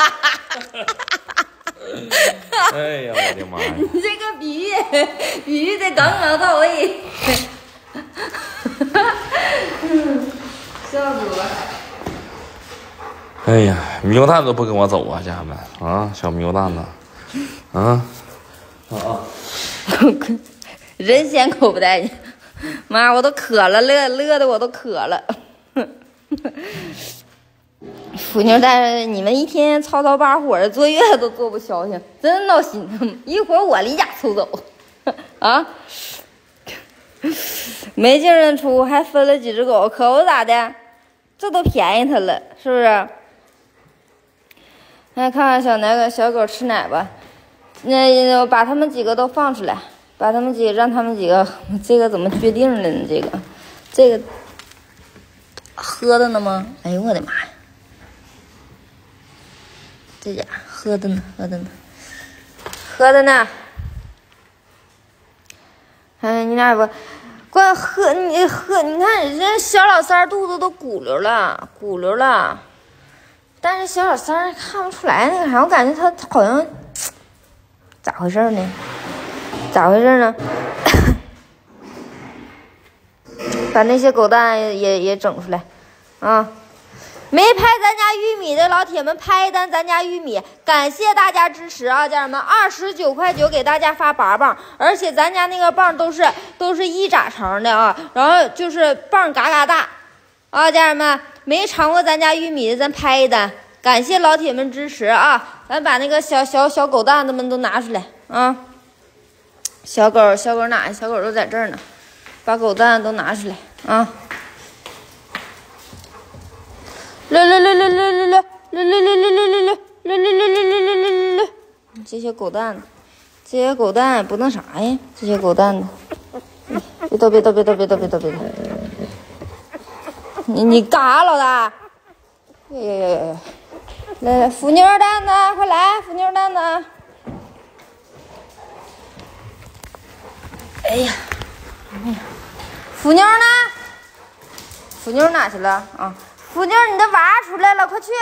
Speaker 2: 哎呀，我的妈呀！
Speaker 1: 你这个比喻，比喻的刚刚到位。笑死我！
Speaker 2: 哎呀，迷糊蛋都不跟我走啊，家人们啊，小迷糊蛋呢？啊啊啊！
Speaker 1: 人嫌狗不带你，妈，我都渴了，乐乐的我都渴了。腐妞蛋，你们一天天吵吵把火的，坐月子都坐不消停，真闹心疼。一会儿我离家出走，啊，没净认出，还分了几只狗，可不咋的，这都便宜他了，是不是？来看看小那个小狗吃奶吧，那把他们几个都放出来，把他们几个让他们几个，这个怎么决定的呢？这个，这个。喝的呢吗？哎呦我的妈呀！这家喝的呢，喝的呢，喝的呢。哎，你俩不，光喝你喝，你看人家小老三肚子都鼓溜了，鼓溜了。但是小老三看不出来那个啥，我感觉他他好像咋回事呢？咋回事呢？把那些狗蛋也也也整出来，啊！没拍咱家玉米的老铁们拍一单咱家玉米，感谢大家支持啊，家人们！二十九块九给大家发八棒，而且咱家那个棒都是都是一拃长的啊，然后就是棒嘎嘎大，啊，家人们没尝过咱家玉米的咱拍一单，感谢老铁们支持啊！咱把那个小小小狗蛋子们都拿出来啊！小狗小狗哪？小狗都在这儿呢。把狗蛋都拿出来啊！来来来来来来来来来来来来来来来来来！这些狗蛋，这些狗蛋不弄啥呀？这些狗蛋子。 别动，别动，别动，别动，别动，别动！你你干啥，老大？呀呀呀呀！来来，腐妞蛋子，快来，腐妞蛋子！哎呀，哎呀，腐妞呢？腐妞哪去了啊？腐妞，你的娃出来了，快去！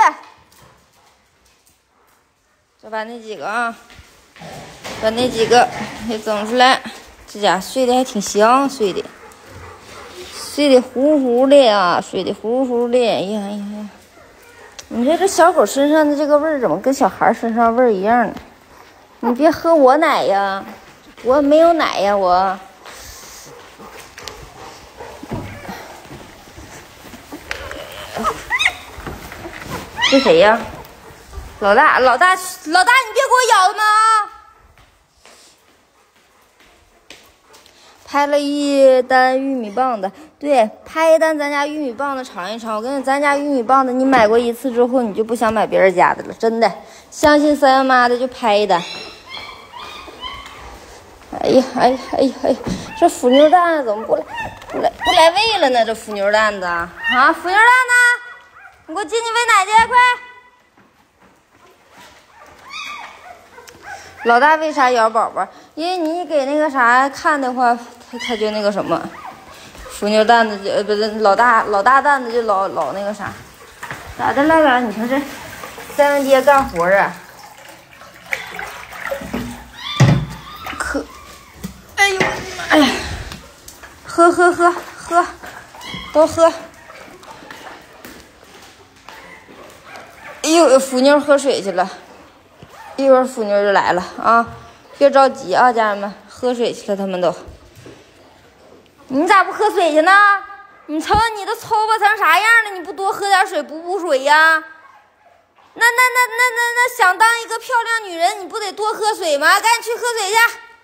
Speaker 1: 再把那几个啊，把那几个给整出来。这家睡得还挺香，睡的，睡得呼呼的啊，睡得呼呼的。哎呀哎呀，你说这小狗身上的这个味儿怎么跟小孩身上味儿一样呢？你别喝我奶呀，我没有奶呀，我。这谁呀？老大，老大，老大，你别给我咬了吗？拍了一单玉米棒子，对，拍一单咱家玉米棒子尝一尝。我跟你，咱家玉米棒子，你买过一次之后，你就不想买别人家的了，真的。相信三阳妈的就拍一单。哎呀，哎呀，哎呀，哎呀，这腐妞蛋子怎么不来不来不来喂了呢？这腐妞蛋子啊，腐妞蛋呢？你给我进去喂奶去，快！老大为啥咬宝宝？因为你给那个啥看的话，他他就那个什么，腐妞蛋子就呃不是老大老大蛋子就老老那个啥，咋的了了？你说这三文爹干活啊？可，哎呦哎呀，喝喝喝喝，都喝。哎呦，腐妞喝水去了，一会儿腐妞就来了啊！别着急啊，家人们，喝水去了，他们都。你咋不喝水去呢？你瞅瞅你都抽巴成啥样了，你不多喝点水补补水呀？那那那那那那想当一个漂亮女人，你不得多喝水吗？赶紧去喝水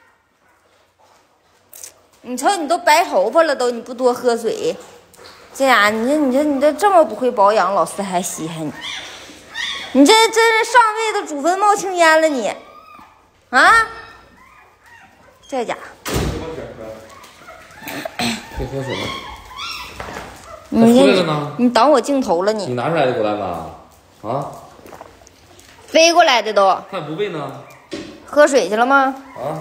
Speaker 1: 去！你瞅你都白头发了都，你不多喝水，这样你这你这你这这么不会保养，老师还稀罕你。你这真是上辈子祖坟冒青烟了你，啊！这家伙，
Speaker 2: 别喝水了。
Speaker 1: 你
Speaker 2: 出来了呢？
Speaker 1: 你挡我镜头了你！
Speaker 2: 你拿出来的狗蛋子啊？
Speaker 1: 飞过来的都。
Speaker 2: 还不喂呢？
Speaker 1: 喝水去了吗？
Speaker 2: 啊！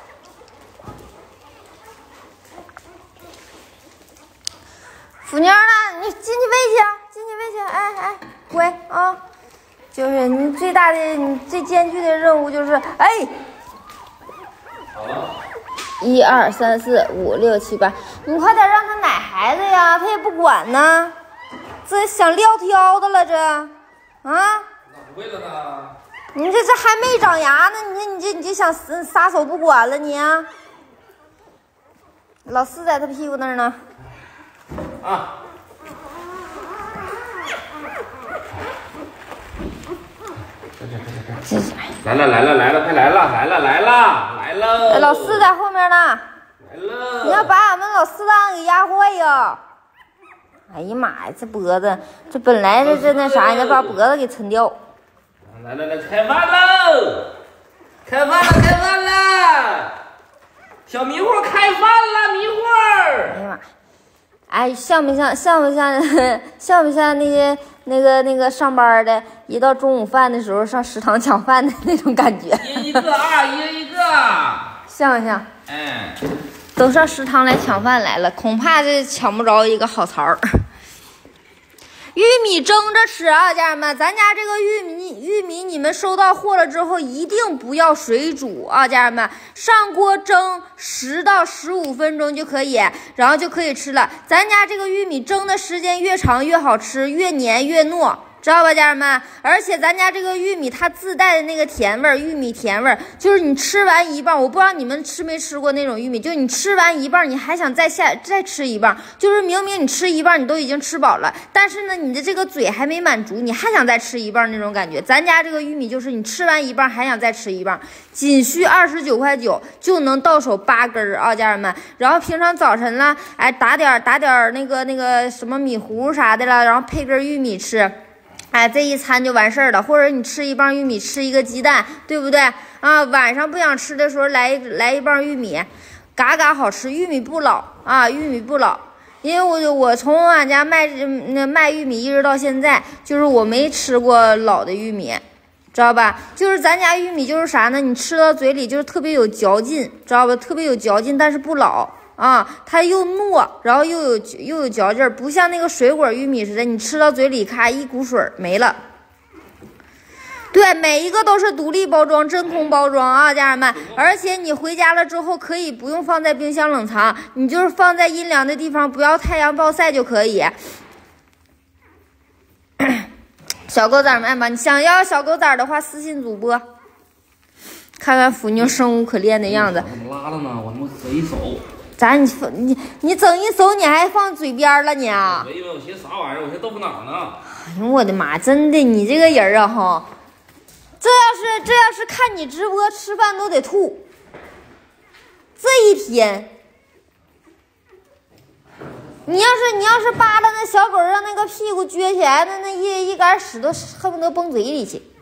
Speaker 1: 腐妞呢？你进去喂去，进去喂去！哎哎，乖啊！就是你最大的、你最艰巨的任务就是，哎，
Speaker 2: 好了，
Speaker 1: 一二三四五六七八，你快点让他奶孩子呀，他也不管呢，这想撂挑的了这，啊？
Speaker 2: 那不喂了呢？
Speaker 1: 你这这还没长牙呢，你这你这你就想撒手不管了你啊？老四在他屁股那儿呢。
Speaker 2: 啊。来了来了来了，快来了来了来了来了！
Speaker 1: 老四在后面呢。
Speaker 2: 来了！
Speaker 1: 你要把俺们老四档给压坏呀！哎呀妈呀，这脖子，这本来这这那啥，你再把脖子给抻掉。
Speaker 2: 来来来，开饭喽！开饭了开饭了！小迷糊开饭了，迷糊！
Speaker 1: 哎呀妈！哎，像不像像不像像不像那些那个那个上班的，一到中午饭的时候上食堂抢饭的那种感觉？
Speaker 2: 一人一个啊，一人一个。
Speaker 1: 像不像？
Speaker 2: 哎，
Speaker 1: 都上食堂来抢饭来了，恐怕这抢不着一个好槽儿。玉米蒸着吃啊，家人们，咱家这个玉米玉米你们收到货了之后，一定不要水煮啊，家人们，上锅蒸十到十五分钟就可以，然后就可以吃了。咱家这个玉米蒸的时间越长越好吃，越黏越糯。知道吧，家人们？而且咱家这个玉米它自带的那个甜味儿，玉米甜味儿，就是你吃完一半，我不知道你们吃没吃过那种玉米，就是你吃完一半，你还想再下再吃一半，就是明明你吃一半你都已经吃饱了，但是呢，你的这个嘴还没满足，你还想再吃一半那种感觉。咱家这个玉米就是你吃完一半还想再吃一半，仅需二十九块九就能到手八根儿啊，家人们。然后平常早晨了，哎，打点打点那个那个什么米糊啥的了，然后配根玉米吃。哎，这一餐就完事儿了，或者你吃一棒玉米，吃一个鸡蛋，对不对啊？晚上不想吃的时候来来一棒玉米， 嘎嘎好吃，玉米不老啊，玉米不老。因为我我从俺家卖那卖玉米一直到现在，就是我没吃过老的玉米，知道吧？就是咱家玉米就是啥呢？你吃到嘴里就是特别有嚼劲，知道吧？特别有嚼劲，但是不老啊，它又糯，然后又有又有嚼劲儿，不像那个水果玉米似的，你吃到嘴里咔一股水没了。对，每一个都是独立包装、真空包装啊，家人们！而且你回家了之后，可以不用放在冰箱冷藏，你就是放在阴凉的地方，不要太阳暴晒就可以。小狗崽们爱吗？你想要小狗崽的话，私信主播，看看腐妞生无可恋的样子。
Speaker 2: 怎么拉了呢？我他妈贼一手。
Speaker 1: 咋你你你整一手你还放嘴边了你啊？
Speaker 2: 没有，我寻思啥玩意儿？我寻豆腐脑呢。
Speaker 1: 哎呦我的妈！真的，你这个人啊哈！这要是这要是看你直播吃饭都得吐，这一天，你要是你要是扒拉那小狗让那个屁股撅起来，那那一一杆屎都恨不得崩嘴里去。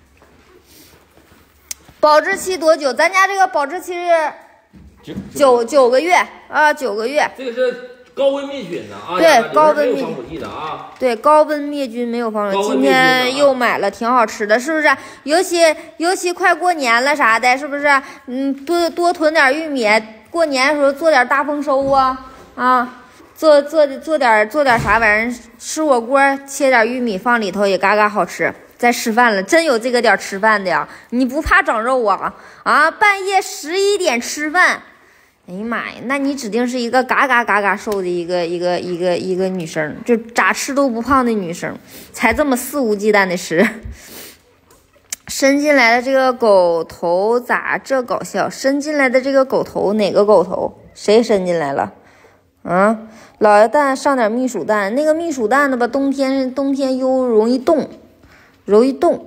Speaker 1: 保质期多久？咱家这个保质期是九九个月啊，九个月。
Speaker 2: 这个是高温灭菌的啊，
Speaker 1: 对，高温灭
Speaker 2: 防腐剂的啊，
Speaker 1: 对，高温灭菌没有防腐剂。今天又买了，挺好吃的，是不是？尤其尤其快过年了啥的，是不是？嗯，多多囤点玉米，过年的时候做点大丰收啊啊，做做做点做点啥玩意儿？吃火锅切点玉米放里头也嘎嘎好吃。在吃饭了，真有这个点吃饭的呀？你不怕长肉啊？啊，半夜十一点吃饭。哎呀妈呀，那你指定是一个嘎嘎嘎嘎瘦的一个一个一个一个女生，就咋吃都不胖的女生，才这么肆无忌惮的吃。伸进来的这个狗头咋这搞笑？伸进来的这个狗头哪个狗头？谁伸进来了？啊，老爷蛋上点蜜薯蛋，那个蜜薯蛋的吧，冬天冬天又容易冻，容易冻。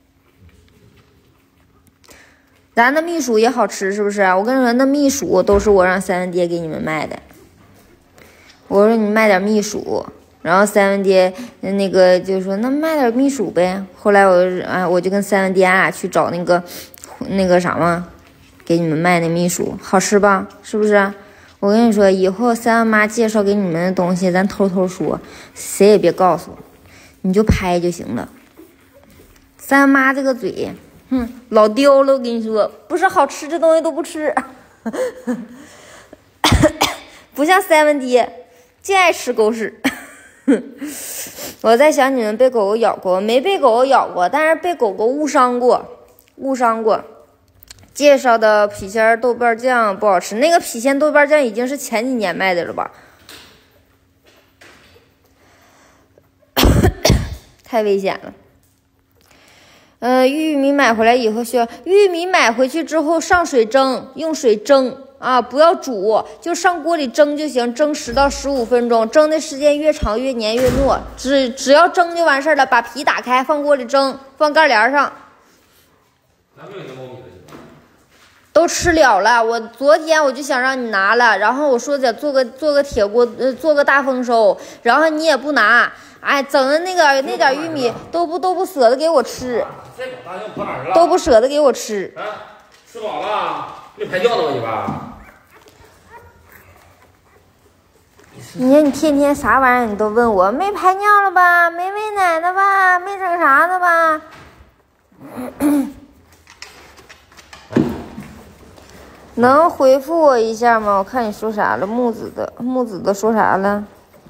Speaker 1: 咱的蜜薯也好吃，是不是？我跟你说，那蜜薯都是我让三文爹给你们卖的。我说你卖点蜜薯，然后三文爹那个就说那卖点蜜薯呗。后来我啊，我就跟三文爹啊去找那个那个啥嘛，给你们卖那蜜薯，好吃吧？是不是？我跟你说，以后三文妈介绍给你们的东西，咱偷偷说，谁也别告诉我，你就拍就行了。三文妈这个嘴。哼，老刁了，我跟你说，不是好吃的东西都不吃，不像三文爹，净爱吃狗屎。我在想你们被狗狗咬过，没被狗狗咬过，但是被狗狗误伤过，误伤过。介绍的郫县豆瓣酱不好吃，那个郫县豆瓣酱已经是前几年卖的了吧？太危险了。呃，玉米买回来以后需要，玉米买回去之后上水蒸，用水蒸啊，不要煮，就上锅里蒸就行，蒸十到十五分钟，蒸的时间越长越黏越糯，只只要蒸就完事儿了，把皮打开，放锅里蒸，放盖帘上。都吃了了，我昨天我就想让你拿了，然后我说得做个做个铁锅，呃，做个大丰收，然后你也不拿。哎，整的那个那点玉米都不都不舍得给我吃，都不舍得给我吃。
Speaker 2: 啊，吃饱了，没拍尿呢吧你吧？
Speaker 1: 你看你天天啥玩意儿你都问我，没排尿了吧？没喂奶呢吧？没整啥呢吧？能回复我一下吗？我看你说啥了，木子的木子的说啥了？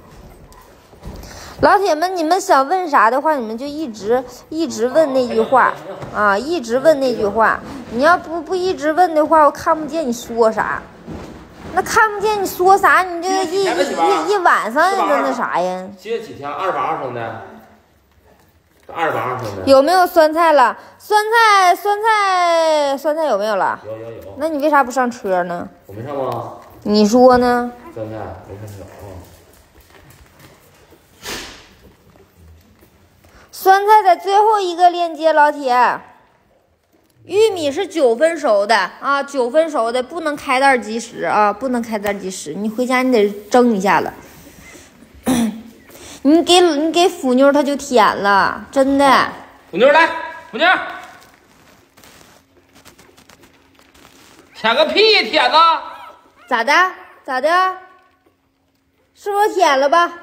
Speaker 1: 老铁们，你们想问啥的话，你们就一直一直问那句话啊，一直问那句话。你要不不一直问的话，我看不见你说啥。那看不见你说啥，你这一一一晚上的那啥呀？
Speaker 2: 七月几天？二十八号生的。二十八号生的。
Speaker 1: 有没有酸菜了？酸菜酸菜酸菜有没有了？
Speaker 2: 有有有。
Speaker 1: 那你为啥不上车呢？
Speaker 2: 我没上吗？
Speaker 1: 你说呢？
Speaker 2: 酸菜没上车啊。
Speaker 1: 酸菜在最后一个链接，老铁。玉米是九分熟的啊，九分熟的，不能开袋即食啊，不能开袋即食。你回家你得蒸一下了。你给你给腐妞她就舔了，真的。
Speaker 2: 腐妞来，腐妞，舔个屁，舔子！
Speaker 1: 咋的？咋的？是不是舔了吧？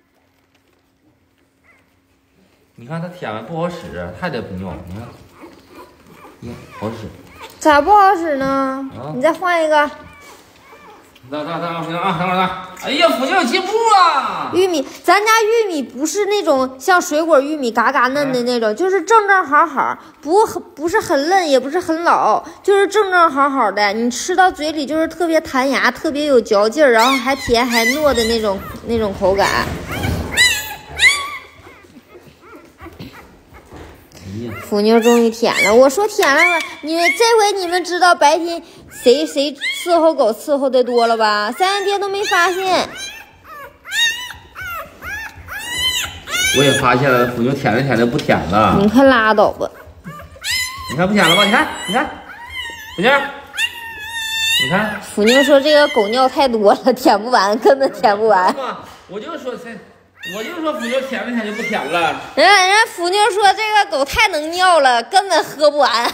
Speaker 2: 你看它舔完不好使，还得不尿。你看，你看好使。
Speaker 1: 咋不好使呢？啊、你再换一个。
Speaker 2: 等等等，行啊，等会儿等。哎呀，福妞有进步啊！
Speaker 1: 玉米，咱家玉米不是那种像水果玉米嘎嘎嫩的那种，嗯、就是正正好好，不不是很嫩，也不是很老，就是正正好好的。你吃到嘴里就是特别弹牙，特别有嚼劲儿，然后还甜还糯的那种那种口感。福妞终于舔了，我说舔了吧，你们这回你们知道白天谁谁伺候狗伺候的多了吧？三三爹都没发现。
Speaker 2: 我也发现了，福妞舔着舔着不舔了。
Speaker 1: 你快拉倒吧！
Speaker 2: 你看不舔了吧？你看，你看，福妞，你看。
Speaker 1: 福妞说这个狗尿太多了，舔不完，根本舔不完。
Speaker 2: 我就说这。我就说福妞舔着舔就不舔了。
Speaker 1: 人家人家福妞说这个狗太能尿了，根本喝不完。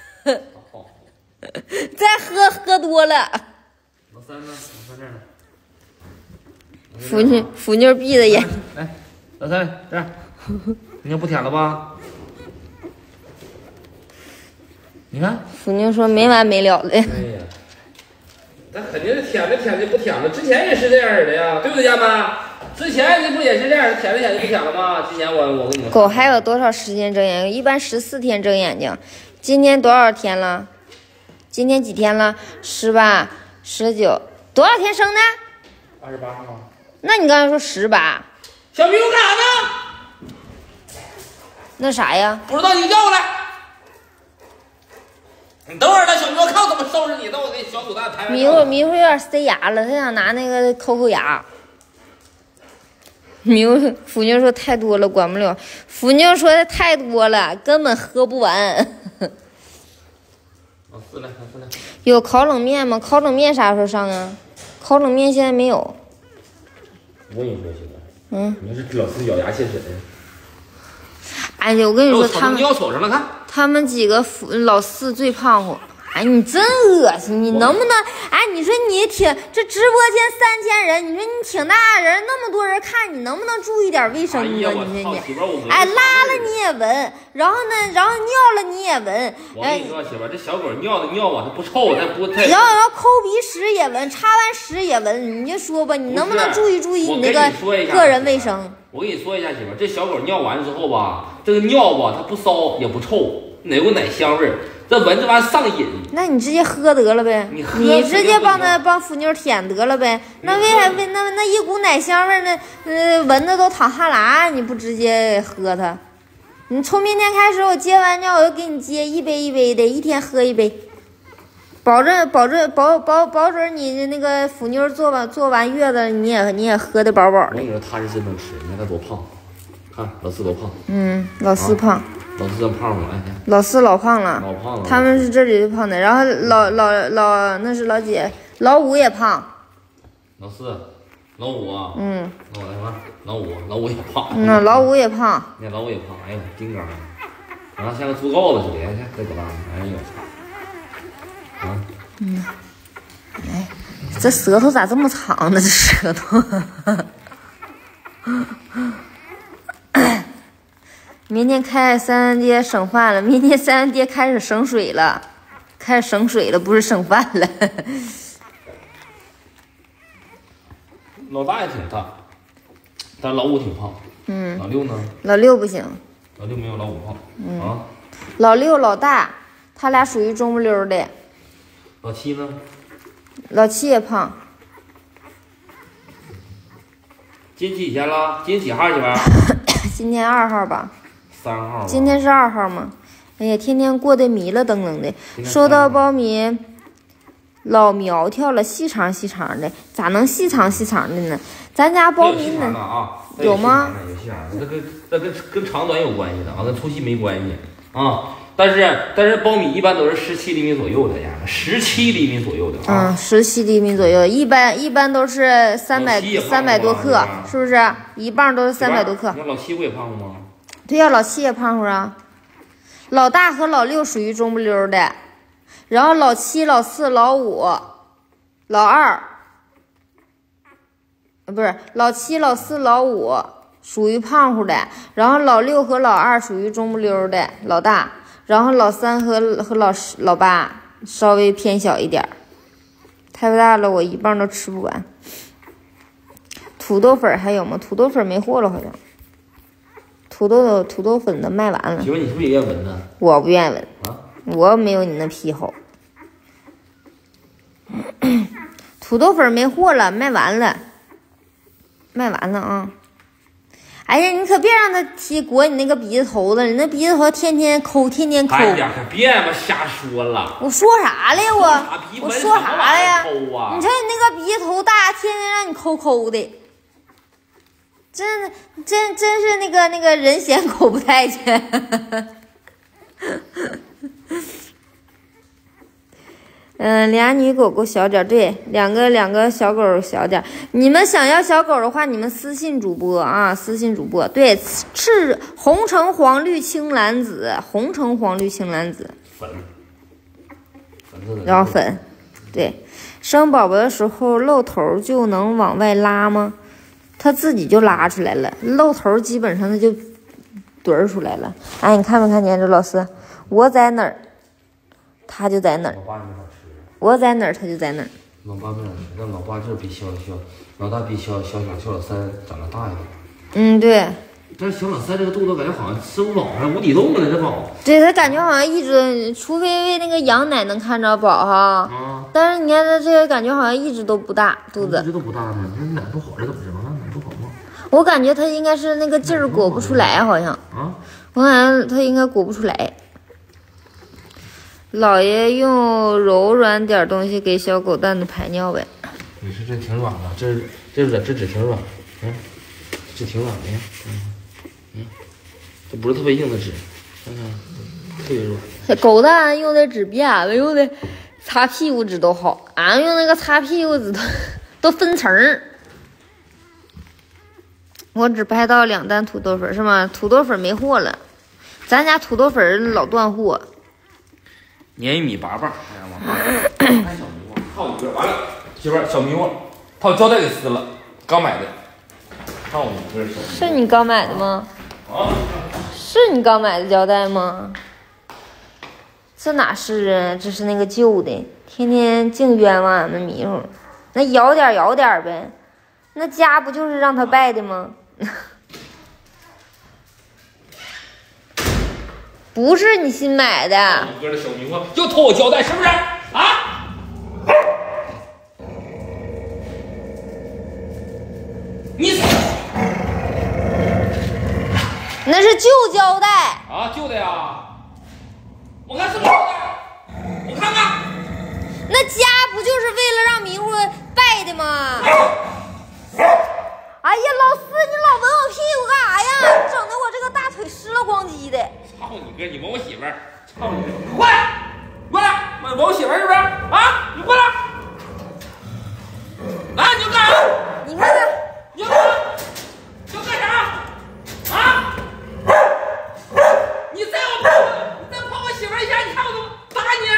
Speaker 1: 再喝喝多了。
Speaker 2: 老三呢？老三这儿呢。
Speaker 1: 福妞福妞闭着眼。
Speaker 2: 来，老三这儿，你就不舔了吧？你看。
Speaker 1: 福妞说没完没了的。哎
Speaker 2: 呀，那肯定是舔着舔着不舔了，之前也是这样的呀，对不对，家妈？之前这不也是这样，舔着舔着不舔了吗？之前我我跟你们。
Speaker 1: 狗还有多少时间睁眼？一般十四天睁眼睛。今天多少天了？今天几天了？十八、十九，多少天生的？
Speaker 2: 二十八号。
Speaker 1: 那你刚才说十八。
Speaker 2: 小迷糊干啥呢？
Speaker 1: 那啥呀？
Speaker 2: 不知道，你叫过来。你等会儿呢，小迷糊看我怎么收拾你。等我给小狗蛋拍。
Speaker 1: 迷糊迷糊有点塞牙了，他想拿那个抠抠牙。迷糊福妞说太多了，管不了。福妞说的太多了，根本喝不完。
Speaker 2: 老四来，老四来。
Speaker 1: 有烤冷面吗？烤冷面啥时候上啊？烤冷面现在没有。
Speaker 2: 我跟你说，媳妇，
Speaker 1: 嗯，
Speaker 2: 你是老四咬牙切齿的。
Speaker 1: 哎呀，我跟你说，他们
Speaker 2: 尿手上了，看
Speaker 1: 他们几个老四最胖乎。哎，你真恶心！你能不能？哎，你说你挺这直播间三千人，你说你挺大人，那么多人看，你能不能注意点卫生啊？你说你，哎，拉了你也闻，然后呢，然后尿了你也闻。
Speaker 2: 我跟你说，媳妇，这小狗尿的尿啊，它不臭，它不太。
Speaker 1: 然后然后抠鼻屎也闻，插完屎也闻，你就说吧，你能不能注意注意你那个个人卫生？
Speaker 2: 我跟你说一下，媳妇，这小狗尿完之后吧，这个尿吧，它不骚也不臭，哪股奶香味儿。这闻着玩上瘾，
Speaker 1: 那你直接喝得了呗，你, 你直接帮他帮福妞舔得了呗。那为啥为那那一股奶香味那呃闻的都淌哈喇，你不直接喝它？你从明天开始我接完尿我就给你接一杯一杯的，一天喝一杯，保证保证保保保准你那个福妞做完做完月子你也你也喝的饱饱的。
Speaker 2: 我跟你说他是真能吃，你看他多胖，看老四多胖。
Speaker 1: 嗯，老四胖。啊
Speaker 2: 老四真胖吗？哎，
Speaker 1: 老四老胖了，
Speaker 2: 老胖了。
Speaker 1: 他们是这里的胖的，然后老老老那是老姐，老五也胖。
Speaker 2: 老四，老五啊。
Speaker 1: 嗯。
Speaker 2: 老什么？老五，老五也胖。
Speaker 1: 嗯，老五也胖。
Speaker 2: 你看老五也胖，哎呦，丁刚，然后像个猪羔子似的，哎，这多大？哎呦，啊。
Speaker 1: 嗯。哎，这舌头咋这么长呢？这舌头。明天开三三爹省饭了，明天三三爹开始省水了，开始省水了，不是省饭了。
Speaker 2: 老大也挺大，但老五挺胖。嗯。老六呢？
Speaker 1: 老六不行。
Speaker 2: 老六没有老五胖。嗯。啊。
Speaker 1: 老六老大，他俩属于中不溜的。
Speaker 2: 老七呢？
Speaker 1: 老七也胖。
Speaker 2: 今几天了？今几号媳妇？
Speaker 1: 今天二号吧。
Speaker 2: 三号。
Speaker 1: 今天是二号吗？哎呀，天天过得迷了瞪瞪的。收到苞米，老苗条了，细长细长的，咋能细长细长的呢？咱家苞米呢？
Speaker 2: 啊，
Speaker 1: 有吗？
Speaker 2: 有细长的，那跟那跟跟长短有关系的啊，跟粗细没关系啊。但是但是苞米一般都是十七厘米左右的呀，十七厘米左右的啊。
Speaker 1: 嗯，十七厘米左右，一般一般都是三百三百多克，是不是？一磅都是三百多克。
Speaker 2: 那老七不也胖乎吗？
Speaker 1: 对呀、啊，老七也胖乎啊。老大和老六属于中不溜的，然后老七、老四、老五老二，不是老七、老四、老五属于胖乎的，然后老六和老二属于中不溜的老大，然后老三和和老十、老八稍微偏小一点，太大了我一棒都吃不完。土豆粉还有吗？土豆粉没货了好像。土豆土豆粉都卖完了。
Speaker 2: 请问你是不是也愿闻呢？
Speaker 1: 我不愿意闻
Speaker 2: 啊，
Speaker 1: 我没有你那癖好。土豆粉没货了，卖完了，卖完了啊！哎呀，你可别让他提裹你那个鼻子头子，你那鼻子头天天抠，天天抠。
Speaker 2: 哎呀，可别嘛瞎说了。
Speaker 1: 我说啥了呀？我我说啥了呀？
Speaker 2: 啊、
Speaker 1: 你瞅你那个鼻子头大，天天让你抠抠的。真的，真真是那个那个人嫌狗不待见。嗯，俩女狗狗小点，对，两个两个小狗小点。你们想要小狗的话，你们私信主播啊，私信主播。对，赤红橙黄绿青蓝紫，红橙黄绿青蓝紫。
Speaker 2: 粉，粉
Speaker 1: 然后粉，对，生宝宝的时候露头就能往外拉吗？它自己就拉出来了，露头基本上它就墩儿出来了。哎，你看没看见这老师？我在哪儿，他就在哪儿。
Speaker 2: 老爸没法吃。
Speaker 1: 我在哪儿，他就在哪儿。
Speaker 2: 老爸没法吃，但老爸就是比小小老大比小小小小老三长得大一点。
Speaker 1: 嗯，对。
Speaker 2: 但是小老三这个动作感觉好像吃不饱了，无底洞了这宝。
Speaker 1: 对他感觉好像一直，除非为那个羊奶能看着饱哈。
Speaker 2: 啊。
Speaker 1: 但是你看他这个感觉好像一直都不大肚子。
Speaker 2: 一直都不大呢，那奶不好这怎么是吗？奶不好吗？
Speaker 1: 我感觉他应该是那个劲儿裹不出来，好像。
Speaker 2: 啊。
Speaker 1: 我感觉他应该裹不出来。姥爷用柔软点东西给小狗蛋子排尿呗。
Speaker 2: 你说这挺软的，这这软这纸挺软，嗯，这挺软的呀，嗯嗯，这不是特别硬的纸，看看，特别软。
Speaker 1: 狗蛋用的纸比俺们用的擦屁股纸都好，俺用那个擦屁股纸都都分层儿。我只拍到两单土豆粉是吗？土豆粉没货了，咱家土豆粉老断货。
Speaker 2: 粘玉米粑粑，哎呀妈！看小迷糊，套一个，完了，媳妇儿小迷糊，把我胶带给撕了，刚买的，套一个小。
Speaker 1: 是你刚买的吗？
Speaker 2: 啊？
Speaker 1: 是你刚买的胶带吗？这哪是啊？这是那个旧的，天天净冤枉俺们迷糊。那摇点摇点呗，那家不就是让他败的吗？不是你新买的。
Speaker 2: 五哥的小迷糊又偷我胶带，是不是？啊？你
Speaker 1: 那是旧胶带
Speaker 2: 啊，旧的呀。我看是不是旧的？我看看。
Speaker 1: 那家不就是为了让迷糊败的吗？哎呀，老四，你老闻我屁股干啥呀？整的我这个大腿湿了咣叽的。
Speaker 2: 操你哥！你闻我媳妇儿！操你！过来，过来！闻我媳妇儿是不是？啊！你过来！来，你要干啥？
Speaker 1: 你看看，
Speaker 2: 你要干啥？要干啥？啊！你再我碰我，你再碰我媳妇儿一下，你看我怎么打你！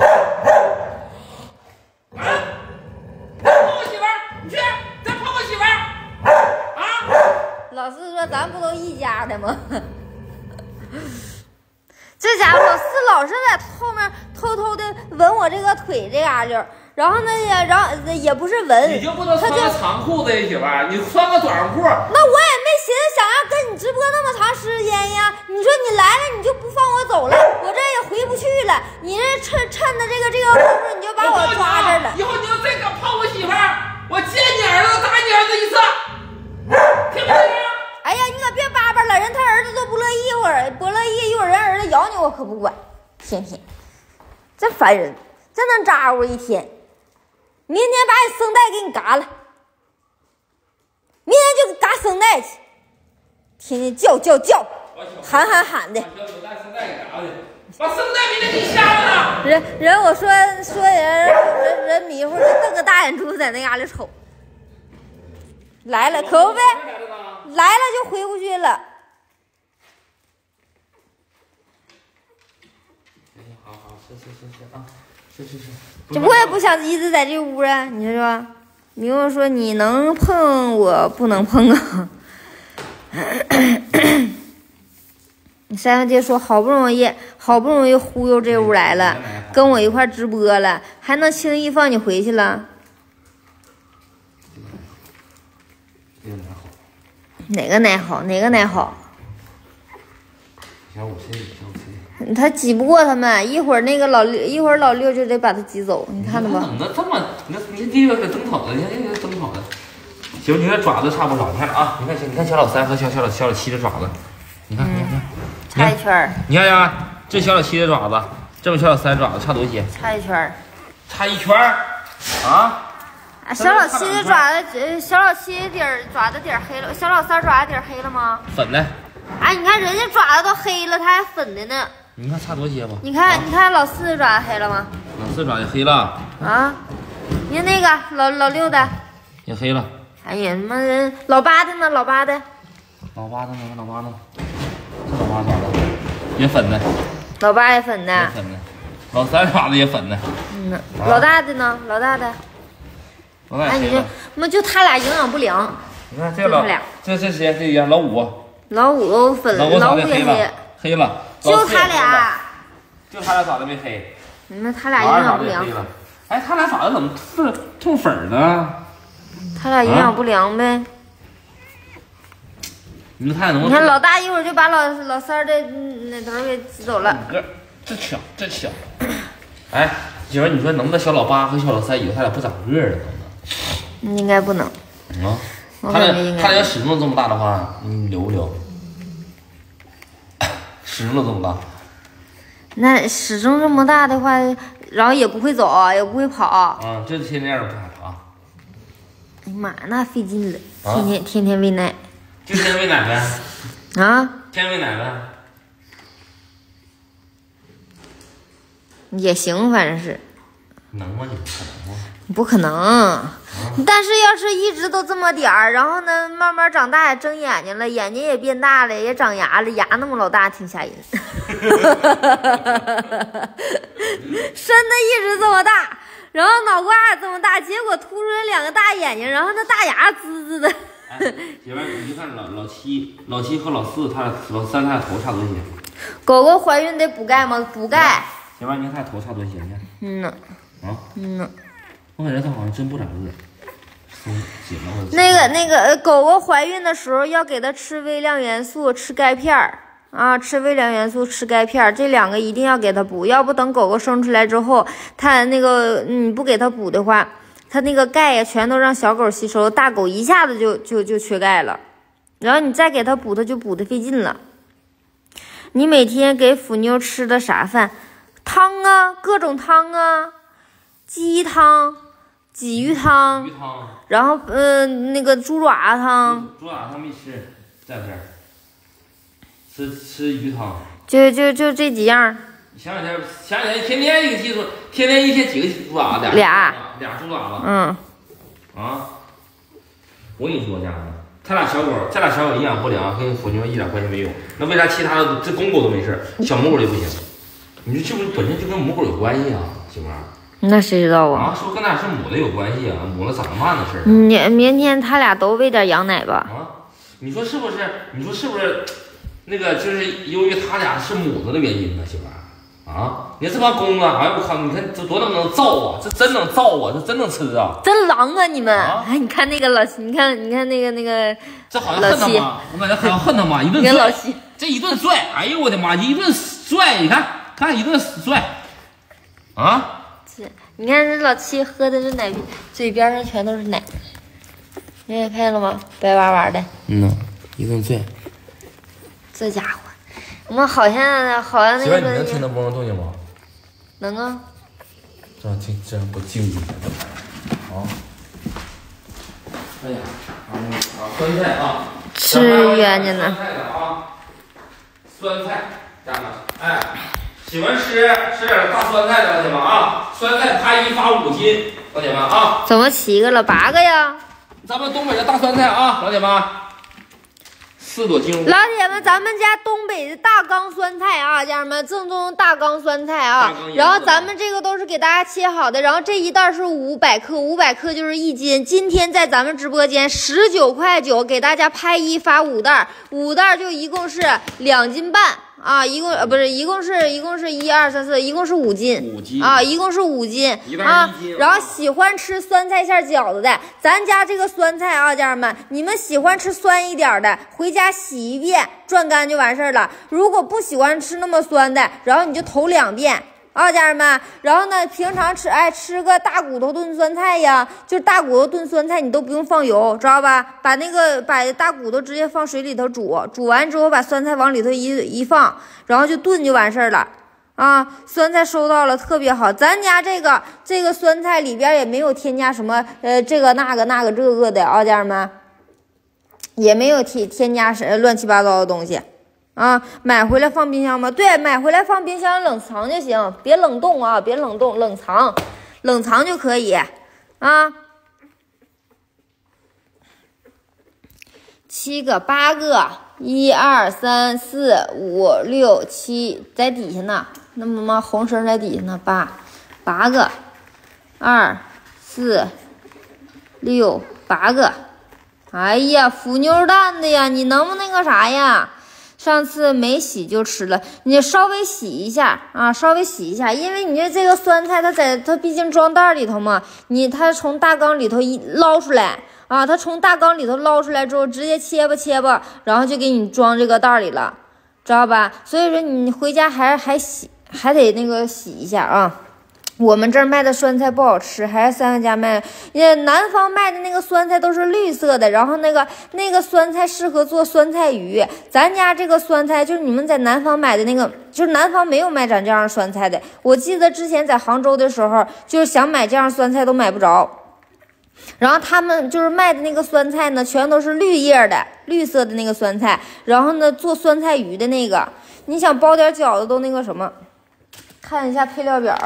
Speaker 2: 啊！再碰我媳妇儿，你去！再碰我媳妇儿！啊！
Speaker 1: 老四说咱不都一家的吗？这家伙老四老是在后面偷偷的闻我这个腿这嘎就，然后呢也然后也不是闻，
Speaker 2: 你就不能穿个长裤子呀，媳妇儿，你穿个短裤。
Speaker 1: 那我也没寻思想要跟你直播那么长时间呀。你说你来了你就不放我走了，我这也回不去了。你这趁趁的这个这个功夫，你就把我抓这儿了。
Speaker 2: 以后你要再敢碰我媳妇儿，我见你儿子打你儿子一次，听不听？
Speaker 1: 哎呀，你可别叭叭了，人他儿子都不乐意，一会儿不乐意，一会儿人儿子咬你，我可不管。天天真烦人，真能咋呼一天。明天把你声带给你嘎了，明天就嘎声带去，天天叫叫叫，喊喊喊的。
Speaker 2: 把声带给你瞎了。
Speaker 1: 人人我说说人人人迷糊，就瞪个大眼珠在那嘎里瞅。来了可不呗，来了就回不去了。
Speaker 2: 好好，吃吃吃吃啊，吃吃吃。
Speaker 1: 这我也不想一直在这屋啊，你说吧？明明说你能碰我不能碰啊。三阳姐说好不容易好不容易忽悠这屋来了，跟我一块直播了，还能轻易放你回去了？哪个奶好？哪个奶好？
Speaker 2: 小五谁？小五谁？
Speaker 1: 他挤不过他们，一会儿那个老六，一会儿老六就得把他挤走，你看着吧。
Speaker 2: 怎么这么？你看你这个给争吵的，你看这个争吵的。行，你看爪子差不少，你看啊，你看你看小老三和小小老小老七的爪子，你看，你看，
Speaker 1: 差一圈儿。
Speaker 2: 你看呀，这小老七的爪子，这不小老三爪子差多些？
Speaker 1: 差一圈儿。
Speaker 2: 差一圈儿啊？
Speaker 1: 小老七的爪子，呃，小老七底儿爪子底儿黑了，小老三爪子底儿黑了吗？
Speaker 2: 粉的。
Speaker 1: 哎，你看人家爪子都黑了，他还粉的呢。
Speaker 2: 你看差多些吧？
Speaker 1: 你看，你看老四的爪子黑了吗？
Speaker 2: 老四爪也黑了。
Speaker 1: 啊？你看那个老老六的
Speaker 2: 也黑了。
Speaker 1: 哎呀，他妈人老八的呢？老八的。
Speaker 2: 老八的呢？老八呢？这老八爪子也粉的。
Speaker 1: 老八也粉的。
Speaker 2: 也粉的。老三爪子也粉的。
Speaker 1: 嗯呢。老大的呢？老大的。
Speaker 2: 老大也黑了。
Speaker 1: 哎，你这那就他俩营养不良。
Speaker 2: 你看这老这这谁？这个老五。
Speaker 1: 老五粉，
Speaker 2: 老五
Speaker 1: 老五
Speaker 2: 也黑了，黑了。
Speaker 1: 就他俩。
Speaker 2: 就他俩爪子没黑。
Speaker 1: 你们他俩营养不良。
Speaker 2: 哎，他俩爪子怎么是通粉呢？
Speaker 1: 他俩营养不良呗。啊、
Speaker 2: 你们看能不能？
Speaker 1: 你看老大一会儿就把老老三的那头给挤走了。
Speaker 2: 哥，这巧，这巧。哎，媳妇，你说能不能小老八和小老三以后他俩不长个儿了？
Speaker 1: 应该不能。
Speaker 2: 啊，他俩他俩始终这么大的话，你留不留？始终都这么大。
Speaker 1: 那始终这么大的话，然后也不会走，也不会跑。
Speaker 2: 啊，这天天不害怕。
Speaker 1: 哎呀妈，那费劲了，天天、啊、天天喂奶。
Speaker 2: 就天天喂奶呗。
Speaker 1: 啊？
Speaker 2: 天天喂奶呗。
Speaker 1: 也行，反正是。
Speaker 2: 能吗？你不可能吗？
Speaker 1: 不可能。啊、但是要是一直都这么点儿，然后呢，慢慢长大也睁眼睛了，眼睛也变大了，也长牙了，牙那么老大，挺吓人。生的一直这么大。然后脑瓜这么大，结果凸出来两个大眼睛，然后那大牙滋滋的。
Speaker 2: 哎，姐妹，你就看老老七、老七和老四，他俩老三他俩头差多些。
Speaker 1: 狗狗怀孕得补钙吗？补钙。
Speaker 2: 姐妹，你看他俩头差多些，你看。
Speaker 1: 嗯呢。
Speaker 2: 啊。
Speaker 1: 嗯呢。
Speaker 2: 我感觉他好像真不长个。嗯，紧了我。
Speaker 1: 那个那个狗狗怀孕的时候要给它吃微量元素，吃钙片儿。啊，吃微量元素，吃钙片，这两个一定要给它补，要不等狗狗生出来之后，它那个你不给它补的话，它那个钙呀全都让小狗吸收，大狗一下子就就就缺钙了，然后你再给它补，它就补的费劲了。你每天给腐妞吃的啥饭？汤啊，各种汤啊，鸡汤、鲫鱼汤，
Speaker 2: 鱼汤，
Speaker 1: 然后呃那个猪爪汤，
Speaker 2: 猪爪汤没吃，在不在？吃吃鱼汤，
Speaker 1: 就就就这几样。
Speaker 2: 想想天，想想天，天天一个鸡猪，天天一天几个猪爪子？
Speaker 1: 俩，
Speaker 2: 俩猪爪子。
Speaker 1: 嗯。
Speaker 2: 啊！我跟你说，家伙，他俩小狗，这俩小狗营养不良，跟腐妞一点关系没有。那为啥其他的这公狗都没事，小母狗就不行？你说这不是本身就跟母狗有关系啊，媳妇儿？
Speaker 1: 那谁知道啊？
Speaker 2: 啊，说跟哪是母的有关系啊？母的长得慢的事儿。
Speaker 1: 你明天他俩都喂点羊奶吧。
Speaker 2: 啊，你说是不是？你说是不是？那个就是由于他俩是母子的原因呢，媳妇儿啊！你看这帮公啊，哎我靠，你看这多能能造啊，这真能造啊，这真能吃啊，
Speaker 1: 真狼啊你们！
Speaker 2: 啊、
Speaker 1: 哎，你看那个老，你看你看那个那个，
Speaker 2: 这好像恨他妈，我感觉好像恨他妈，一顿
Speaker 1: 拽，
Speaker 2: 这一顿拽，哎呦我的妈，一顿拽，你看看一顿拽，啊！
Speaker 1: 是，你看这老七喝的这奶，嘴边上全都是奶，你也看了吗？白哇哇的。
Speaker 2: 嗯呐，一顿拽。
Speaker 1: 这家伙，我们好像好像那个。
Speaker 2: 媳妇，你能听到嗡嗡动静吗？
Speaker 1: 能啊。
Speaker 2: 这样听，这样不静止。好。哎呀，啊，酸菜啊。
Speaker 1: 吃冤家呢。
Speaker 2: 酸菜的啊，酸菜，家们，哎，喜欢吃吃点大酸菜的老铁们啊，酸菜拍一发五斤，老铁们啊。
Speaker 1: 怎么七个了？八个呀？
Speaker 2: 咱们东北的大酸菜啊，老铁们。 四朵金乌。
Speaker 1: 老铁们，咱们家东北的大缸酸菜啊，家人们，正宗大缸酸菜啊。然后咱们这个都是给大家切好的，然后这一袋是五百克，五百克就是一斤。今天在咱们直播间十九块九，给大家拍一发五袋，五袋就一共是两斤半。啊，一共呃不是，一共是一共是一二三四，一共是五斤，
Speaker 2: 五斤
Speaker 1: 啊，一共是五斤
Speaker 2: 啊。
Speaker 1: 然后喜欢吃酸菜馅饺子的，咱家这个酸菜啊，家人们，你们喜欢吃酸一点的，回家洗一遍，转干就完事儿了。如果不喜欢吃那么酸的，然后你就投两遍。啊，家人们，然后呢，平常吃，哎，吃个大骨头炖酸菜呀，就是大骨头炖酸菜，你都不用放油，知道吧？把那个把大骨头直接放水里头煮，煮完之后把酸菜往里头一一放，然后就炖就完事儿了。啊，酸菜收到了，特别好。咱家这个这个酸菜里边也没有添加什么呃这个那个那个这个的啊，家人们，也没有添添加什乱七八糟的东西。啊，买回来放冰箱吗？对，买回来放冰箱冷藏就行，别冷冻啊，别冷冻，冷藏，冷藏就可以啊。七个，八个，一二三四五六七，在底下呢，那么嘛红绳在底下呢，八，八个，二四六八个。哎呀，腐妞蛋的呀，你能不能那个啥呀？上次没洗就吃了，你稍微洗一下啊，稍微洗一下，因为你这这个酸菜它在它毕竟装袋里头嘛，你它从大缸里头一捞出来啊，它从大缸里头捞出来之后，直接切吧切吧，然后就给你装这个袋里了，知道吧？所以说你回家还还洗还得那个洗一下啊。我们这儿卖的酸菜不好吃，还是三万家卖的。呃，南方卖的那个酸菜都是绿色的，然后那个那个酸菜适合做酸菜鱼。咱家这个酸菜就是你们在南方买的那个，就是南方没有卖咱这样酸菜的。我记得之前在杭州的时候，就是想买这样酸菜都买不着。然后他们就是卖的那个酸菜呢，全都是绿叶的，绿色的那个酸菜。然后呢，做酸菜鱼的那个，你想包点饺子都那个什么，看一下配料表。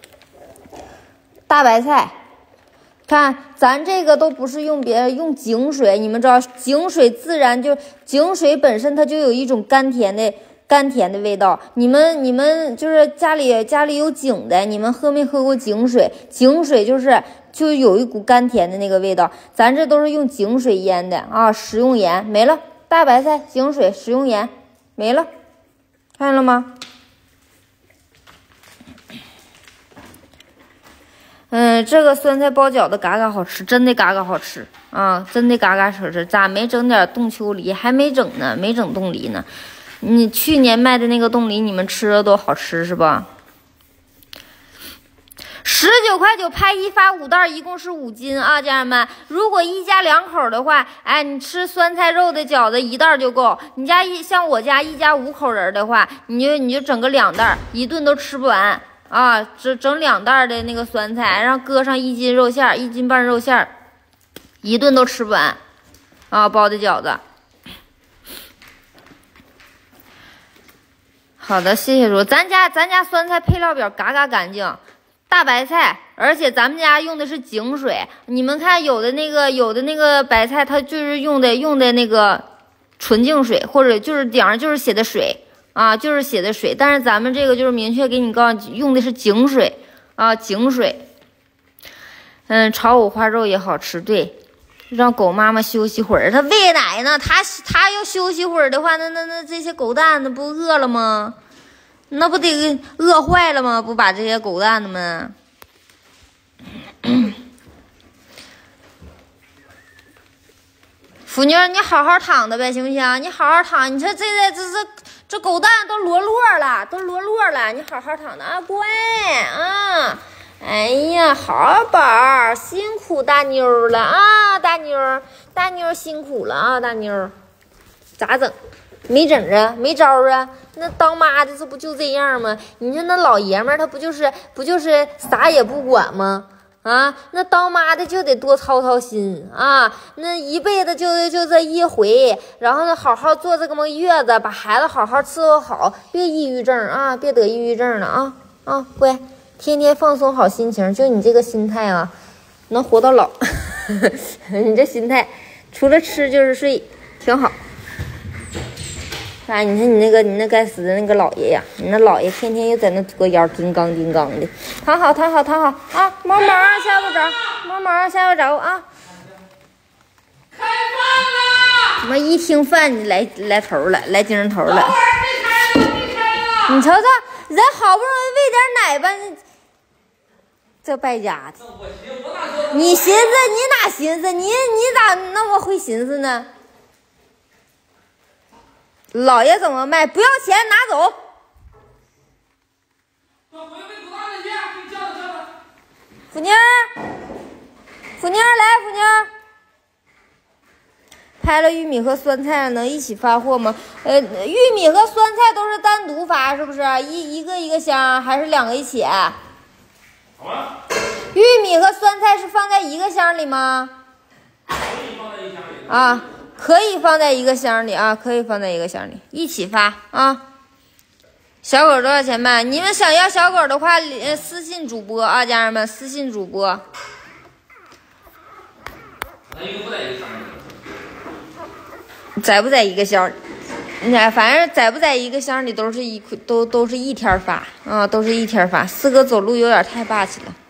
Speaker 1: 大白菜，看咱这个都不是用别用井水，你们知道井水自然就井水本身它就有一种甘甜的甘甜的味道。你们你们就是家里家里有井的，你们喝没喝过井水？井水就是就有一股甘甜的那个味道。咱这都是用井水腌的啊，食用盐没了，大白菜井水食用盐没了，看见了吗？嗯，这个酸菜包饺子嘎嘎好吃，真的嘎嘎好吃啊，真的嘎嘎好吃。咋没整点冻秋梨？还没整呢，没整冻梨呢。你去年卖的那个冻梨，你们吃的都好吃是吧？十九块九拍一发五袋，一共是五斤啊，家人们。如果一家两口的话，哎，你吃酸菜肉的饺子一袋就够。你家一像我家一家五口人的话，你就你就整个两袋，一顿都吃不完。啊，整整两袋的那个酸菜，然后搁上一斤肉馅，一斤半肉馅，一顿都吃不完。啊，包的饺子。好的，谢谢主。咱家咱家酸菜配料表嘎嘎干净，大白菜，而且咱们家用的是井水。你们看，有的那个有的那个白菜，它就是用的用的那个纯净水，或者就是顶上就是写的水。啊，就是写的水，但是咱们这个就是明确给你告诉用的是井水啊，井水。嗯，炒五花肉也好吃，对，让狗妈妈休息会儿，它喂奶呢，它它要休息会儿的话，那那那这些狗蛋那不饿了吗？那不得饿坏了吗？不把这些狗蛋子们。腐妞，你好好躺着呗，行不行？你好好躺，你说这这这这这狗蛋都落落了，都落落了，你好好躺着啊，乖啊！哎呀，好宝儿，辛苦大妞了啊，大妞，大妞辛苦了啊，大妞，咋整？没整啊，没招啊？那当妈的这不就这样吗？你说那老爷们儿他不就是不就是啥也不管吗？啊，那当妈的就得多操操心啊！那一辈子就就这一回，然后呢，好好做这个么月子，把孩子好好伺候好，别抑郁症啊，别得抑郁症了啊啊！乖，天天放松好心情，就你这个心态啊，能活到老。你这心态，除了吃就是睡，挺好。 哎，你看你那个你那该死的那个姥爷呀，你那姥爷天天又在那作妖，叮当叮当的。躺好，躺好，躺好啊！毛毛啊，下不着，毛毛啊，下不着啊！
Speaker 2: 开饭了！
Speaker 1: 怎么一听饭就来来头了，来精神头了？
Speaker 2: 没开了，没开了！
Speaker 1: 你瞅瞅，人好不容易喂点奶吧，你这败家的！你寻思你哪寻思？你你咋那么会寻思呢？老爷怎么卖？不要钱，拿走。福妮儿，福妮儿来，福妮儿。拍了玉米和酸菜能一起发货吗？呃，玉米和酸菜都是单独发，是不是？一一个一个箱，还是两个一起？
Speaker 2: 好
Speaker 1: 啊。玉米和酸菜是放在一个箱里吗？
Speaker 2: 可以放在一箱里。
Speaker 1: 啊。可以放在一个箱里啊，可以放在一个箱里，一起发啊。小狗多少钱卖？你们想要小狗的话，私信主播啊，家人们，私信主播。
Speaker 2: 那应该不在一个箱里。
Speaker 1: 在不在一个箱？你看，反正在不在一个箱里都是一都都是一天发啊，都是一天发。四哥走路有点太霸气了。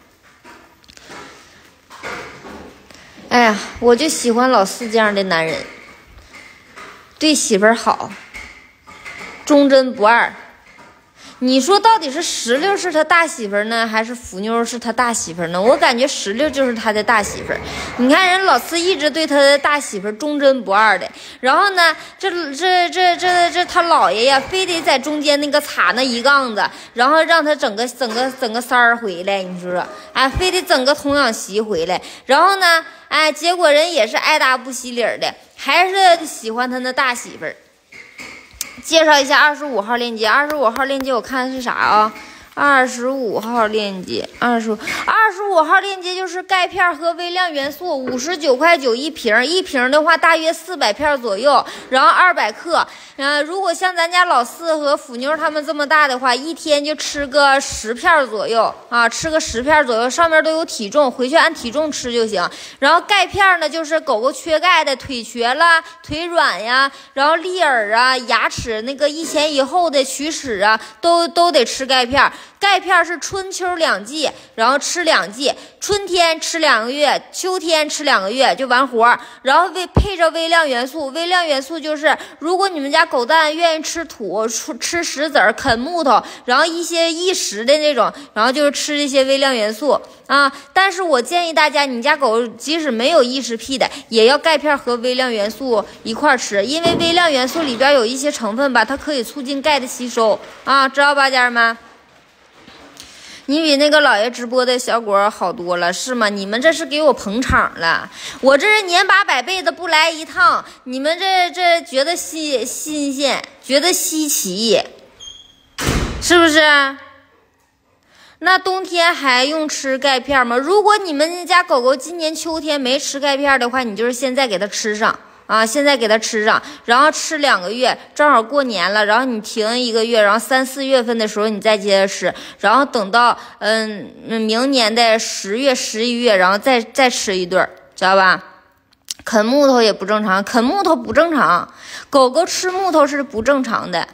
Speaker 1: 哎呀，我就喜欢老四这样的男人。对媳妇儿好，忠贞不二。你说到底是石榴是他大媳妇儿呢，还是福妞是他大媳妇儿呢？我感觉石榴就是他的大媳妇儿。你看人老四一直对他的大媳妇儿忠贞不二的，然后呢，这这这这这他姥爷呀，非得在中间那个插那一杠子，然后让他整个整个整个三儿回来，你说说，哎，非得整个童养媳回来，然后呢，哎，结果人也是爱答不理的。还是喜欢他那大媳妇儿。介绍一下二十五号链接，二十五号链接我看是啥啊？二十五号链接，二十五二十五号链接就是钙片和微量元素，五十九块九一瓶，一瓶的话大约四百片左右，然后二百克。嗯、呃，如果像咱家老四和腐妞他们这么大的话，一天就吃个十片左右啊，吃个十片左右，上面都有体重，回去按体重吃就行。然后钙片呢，就是狗狗缺钙的，腿瘸了、腿软呀，然后立耳啊、牙齿那个一前一后的龋齿啊，都都得吃钙片。钙片是春秋两季，然后吃两季，春天吃两个月，秋天吃两个月就完活。然后微配着微量元素，微量元素就是如果你们家狗蛋愿意吃土、吃石子儿、啃木头，然后一些异食的那种，然后就是吃这些微量元素啊。但是我建议大家，你家狗即使没有异食癖的，也要钙片和微量元素一块吃，因为微量元素里边有一些成分吧，它可以促进钙的吸收啊，知道吧，家人们？你比那个老爷直播的小果好多了，是吗？你们这是给我捧场了，我这是年八百倍的不来一趟，你们这这觉得新新鲜，觉得稀奇，是不是？那冬天还用吃钙片吗？如果你们家狗狗今年秋天没吃钙片的话，你就是现在给它吃上。啊，现在给它吃上，然后吃两个月，正好过年了，然后你停一个月，然后三四月份的时候你再接着吃，然后等到嗯明年的十月、十一月，然后再再吃一顿，知道吧？啃木头也不正常，啃木头不正常，狗狗吃木头是不正常的。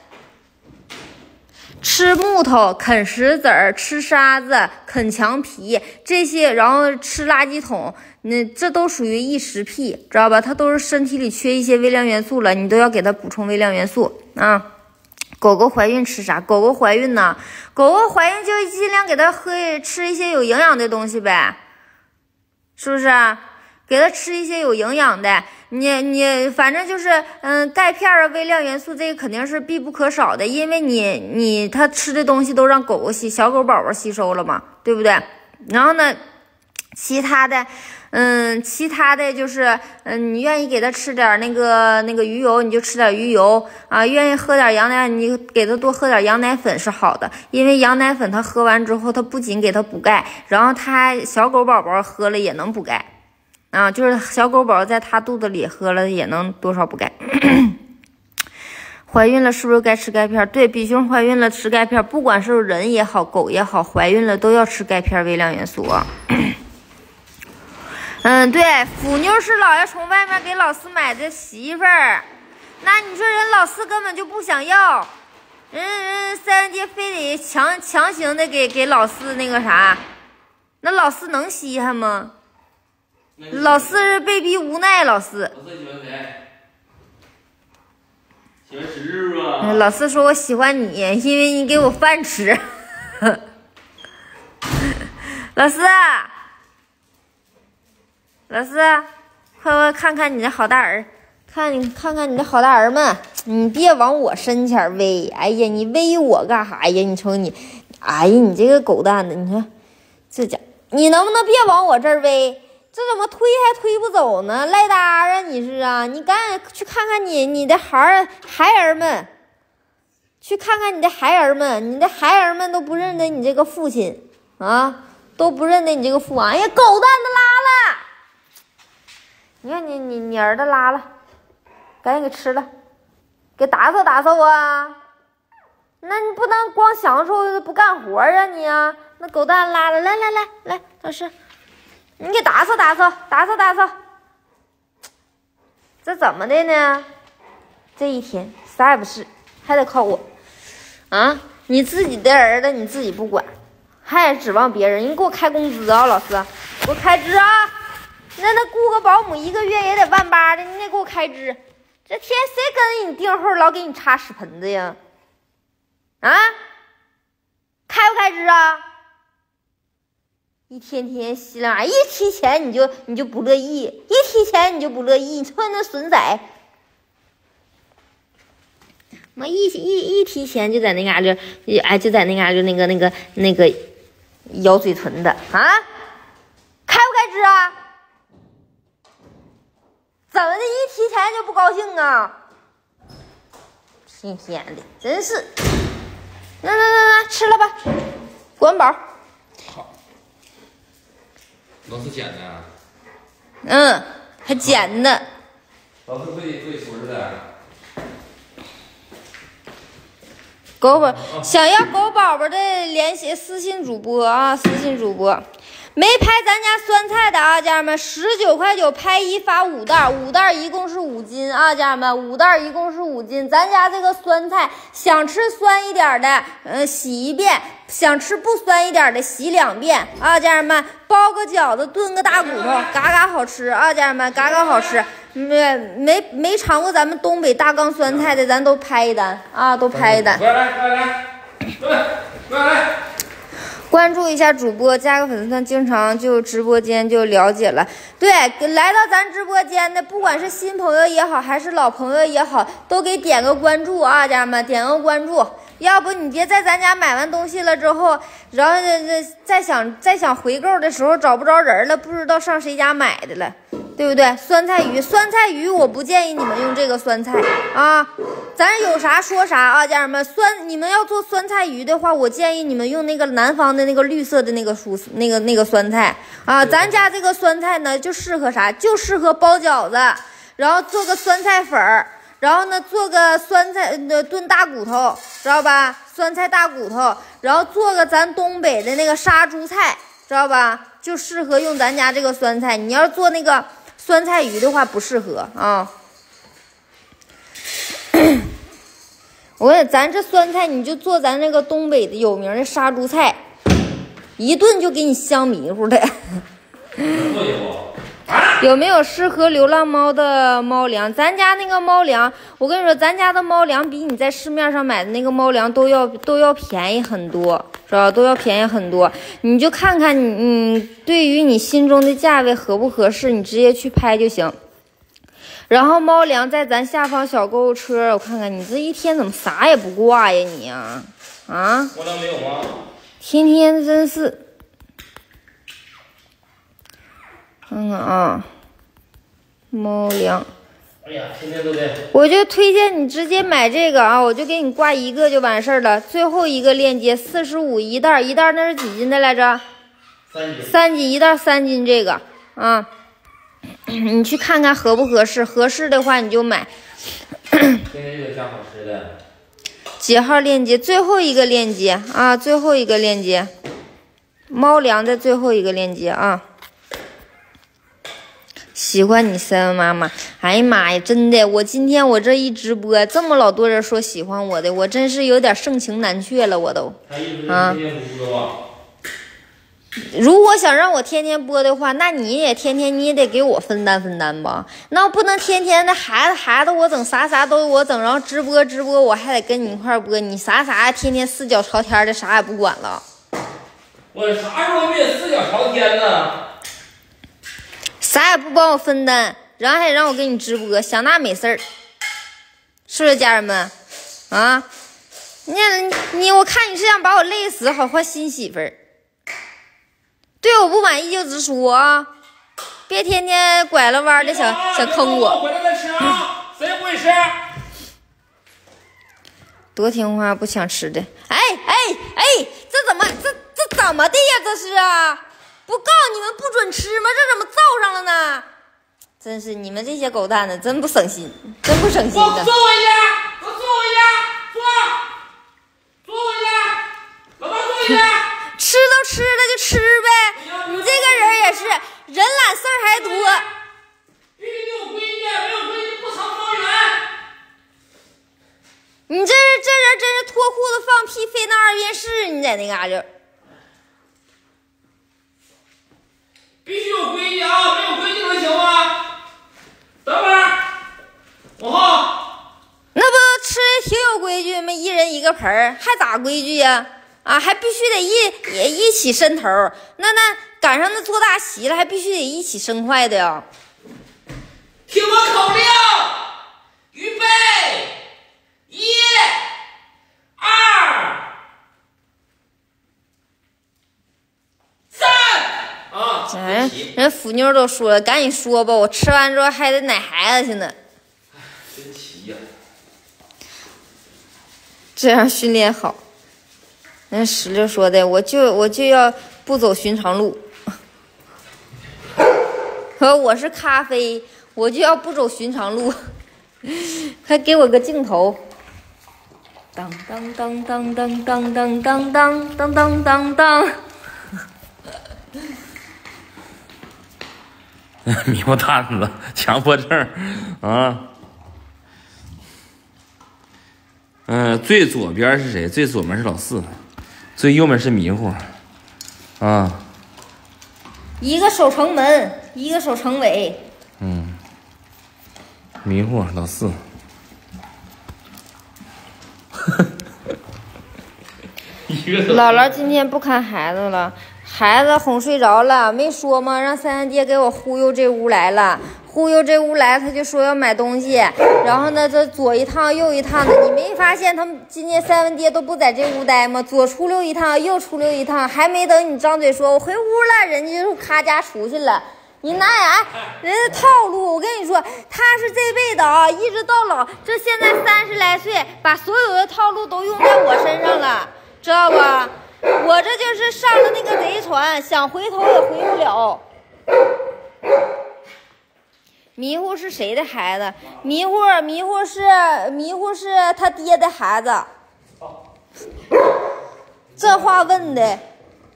Speaker 1: 吃木头、啃石子儿、吃沙子、啃墙皮这些，然后吃垃圾桶，那这都属于异食癖，知道吧？它都是身体里缺一些微量元素了，你都要给它补充微量元素啊。狗狗怀孕吃啥？狗狗怀孕呢？狗狗怀孕就尽量给它喝吃一些有营养的东西呗，是不是？给它吃一些有营养的，你你反正就是嗯，钙片啊、微量元素这个肯定是必不可少的，因为你你它吃的东西都让狗狗吸，小狗宝宝吸收了嘛，对不对？然后呢，其他的，嗯，其他的就是，嗯，你愿意给它吃点那个那个鱼油，你就吃点鱼油啊；愿意喝点羊奶，你给它多喝点羊奶粉是好的，因为羊奶粉它喝完之后，它不仅给它补钙，然后它小狗宝宝喝了也能补钙。啊，就是小狗宝在它肚子里喝了也能多少补钙。怀孕了是不是该吃钙片？对，比熊怀孕了吃钙片，不管是人也好，狗也好，怀孕了都要吃钙片微量元素啊。嗯，对，腐妞是老爷从外面给老四买的媳妇儿， 那你说人老四根本就不想要，人人三阳街非得强强行的给给老四那个啥，那老四能稀罕吗？老四是被逼无奈，老四。
Speaker 2: 老四喜欢谁？喜欢石日啊。
Speaker 1: 老四说：“我喜欢你，因为你给我饭吃。”老四，老四，快快看看你的好大儿，看你看看你的好大儿们，你别往我身前威！哎呀，你威我干啥呀？你瞅你，哎呀，你这个狗蛋子，你看这家，你能不能别往我这儿威？这怎么推还推不走呢？赖搭啊！你是啊？你赶紧去看看你你的孩儿孩儿们，去看看你的孩儿们，你的孩儿们都不认得你这个父亲啊，都不认得你这个父王。哎呀，狗蛋子拉了！你看你你你儿子拉了，赶紧给吃了，给打扫打扫啊！那你不能光享受不干活啊你啊！那狗蛋拉了，来来来来，老师。你给打扫打扫，打扫打扫，这怎么的呢？这一天啥也不是，还得靠我啊！你自己的儿子你自己不管，还指望别人？你给我开工资啊，老师，给我开支啊！那那雇个保姆一个月也得万八的，你得给我开支。这天谁跟你订后老给你插屎盆子呀？啊？开不开支啊？一天天稀烂，一提钱你就你就不乐意，一提钱你就不乐意，你瞅你那损仔，妈一一一提钱就在那嘎就哎就在那嘎就那个那个那个咬嘴唇的啊，开不开支啊？怎么的？一提钱就不高兴啊？天天的，真是，那那那那吃了吧，管饱。
Speaker 2: 老四捡的。
Speaker 1: 嗯，还捡呢。
Speaker 2: 老四会会说的。
Speaker 1: 狗宝想要狗宝宝的联系私信主播啊，私信主播。没拍咱家酸菜的啊，家人们，十九块九拍一发五袋，五袋一共是五斤啊，家人们，五袋一共是五斤。咱家这个酸菜，想吃酸一点的，呃，洗一遍；想吃不酸一点的，洗两遍啊，家人们。包个饺子，炖个大骨头，嘎嘎好吃啊，家人们，嘎嘎好吃。没没没尝过咱们东北大缸酸菜的，咱都拍一单啊，都拍一单。
Speaker 2: 过来，过来，过来，过来。
Speaker 1: 关注一下主播，加个粉丝团，经常就直播间就了解了。对，来到咱直播间的，不管是新朋友也好，还是老朋友也好，都给点个关注啊，家人们，点个关注。要不你别在咱家买完东西了之后，然后这这再想再想回购的时候找不着人了，不知道上谁家买的了，对不对？酸菜鱼，酸菜鱼，我不建议你们用这个酸菜啊，咱有啥说啥啊，家人们。酸，你们要做酸菜鱼的话，我建议你们用那个南方的那个绿色的那个蔬那个那个酸菜啊。咱家这个酸菜呢，就适合啥？就适合包饺子，然后做个酸菜粉儿。然后呢，做个酸菜呃炖大骨头，知道吧？酸菜大骨头，然后做个咱东北的那个杀猪菜，知道吧？就适合用咱家这个酸菜。你要是做那个酸菜鱼的话，不适合啊。我说咱这酸菜，你就做咱那个东北的有名的杀猪菜，一顿就给你香迷糊的。有没有适合流浪猫的猫粮？咱家那个猫粮，我跟你说，咱家的猫粮比你在市面上买的那个猫粮都要都要便宜很多，是吧？都要便宜很多。你就看看你，嗯，对于你心中的价位合不合适，你直接去拍就行。然后猫粮在咱下方小购物车，我看看你这一天怎么啥也不挂呀你啊啊！
Speaker 2: 猫粮没有吗？
Speaker 1: 天天真是。看看啊，猫粮。
Speaker 2: 哎呀，天天都得。
Speaker 1: 我就推荐你直接买这个啊，我就给你挂一个就完事儿了。最后一个链接，四十五一袋，一袋那是几斤的来着？
Speaker 2: 三斤。
Speaker 1: 三斤一袋，三斤这个啊，你去看看合不合适，合适的话你就买。
Speaker 2: 天天就得加好吃的。
Speaker 1: 几号链接？最后一个链接啊，最后一个链接，猫粮的最后一个链接啊。 喜欢你森森妈妈。哎呀妈呀，真的，我今天我这一直播，这么老多人说喜欢我的，我真是有点盛情难却了，我都啊。如果想让我天天播的话，那你也天天你也得给我分担分担吧。那不能天天的孩子孩子我整，啥啥都我整，然后直播直播我还得跟你一块播，你啥啥天天四脚朝天的，啥也不管了。
Speaker 2: 我啥时候没四脚朝天呢？
Speaker 1: 啥也不帮我分担，然后还让我给你直播，想那没事儿，是不是家人们？啊，你你我看你是想把我累死，好换新媳妇儿。对我不满意就直说啊，别天天拐了弯的想想坑我。
Speaker 2: 回来再吃啊，谁不会吃？
Speaker 1: 多听话不抢吃的。哎哎哎，这怎么这这怎么的呀？这是啊，不告诉你们不准吃吗？这怎么造上了呢？真是你们这些狗蛋子真不省心，真不省心的。
Speaker 2: 我坐我一下，我坐我一下，坐，坐我一下，老大坐一下。
Speaker 1: 吃都吃了就吃呗，你这个人也是人懒事儿还多。
Speaker 2: 必须得有规矩，没有规矩不成方圆。
Speaker 1: 你这这人真是脱裤子放屁飞那二便士，你在那嘎达。
Speaker 2: 必须有规矩啊，没有规矩能行吗？等会儿，往后。
Speaker 1: 那不吃的挺有规矩吗？一人一个盆儿，还咋规矩呀？啊，还必须得一也一起伸头，那那赶上那做大席了，还必须得一起生筷的呀。
Speaker 2: 听我口令，预备，一、二、三。啊，
Speaker 1: 人人腐妞都说了，赶紧说吧，我吃完之后还得奶孩子去呢。
Speaker 2: 真奇呀！
Speaker 1: 这样训练好。那石榴说的，我就我就要不走寻常路。和我是咖啡，我就要不走寻常路。还给我个镜头。当当当当当当当当当当当当当。
Speaker 2: 迷糊蛋子，强迫症啊。嗯、呃，最左边是谁？最左面是老四。最右面是迷糊，啊，
Speaker 1: 一个手成门，一个手成尾。
Speaker 2: 嗯，迷糊老四。
Speaker 1: 姥姥今天不看孩子了，孩子哄睡着了，没说吗？让三三爹给我忽悠这屋来了。忽悠这屋来，他就说要买东西，然后呢，这左一趟右一趟的，你没发现他们今天三文爹都不在这屋待吗？左出溜一趟，右出溜一趟，还没等你张嘴说我回屋了，人家就咔家出去了。你拿呀，人家套路，我跟你说，他是这辈子啊，一直到老，这现在三十来岁，把所有的套路都用在我身上了，知道吧？我这就是上了那个贼船，想回头也回不了。迷糊是谁的孩子？迷糊迷糊是迷糊是他爹的孩子。这话问的。啊？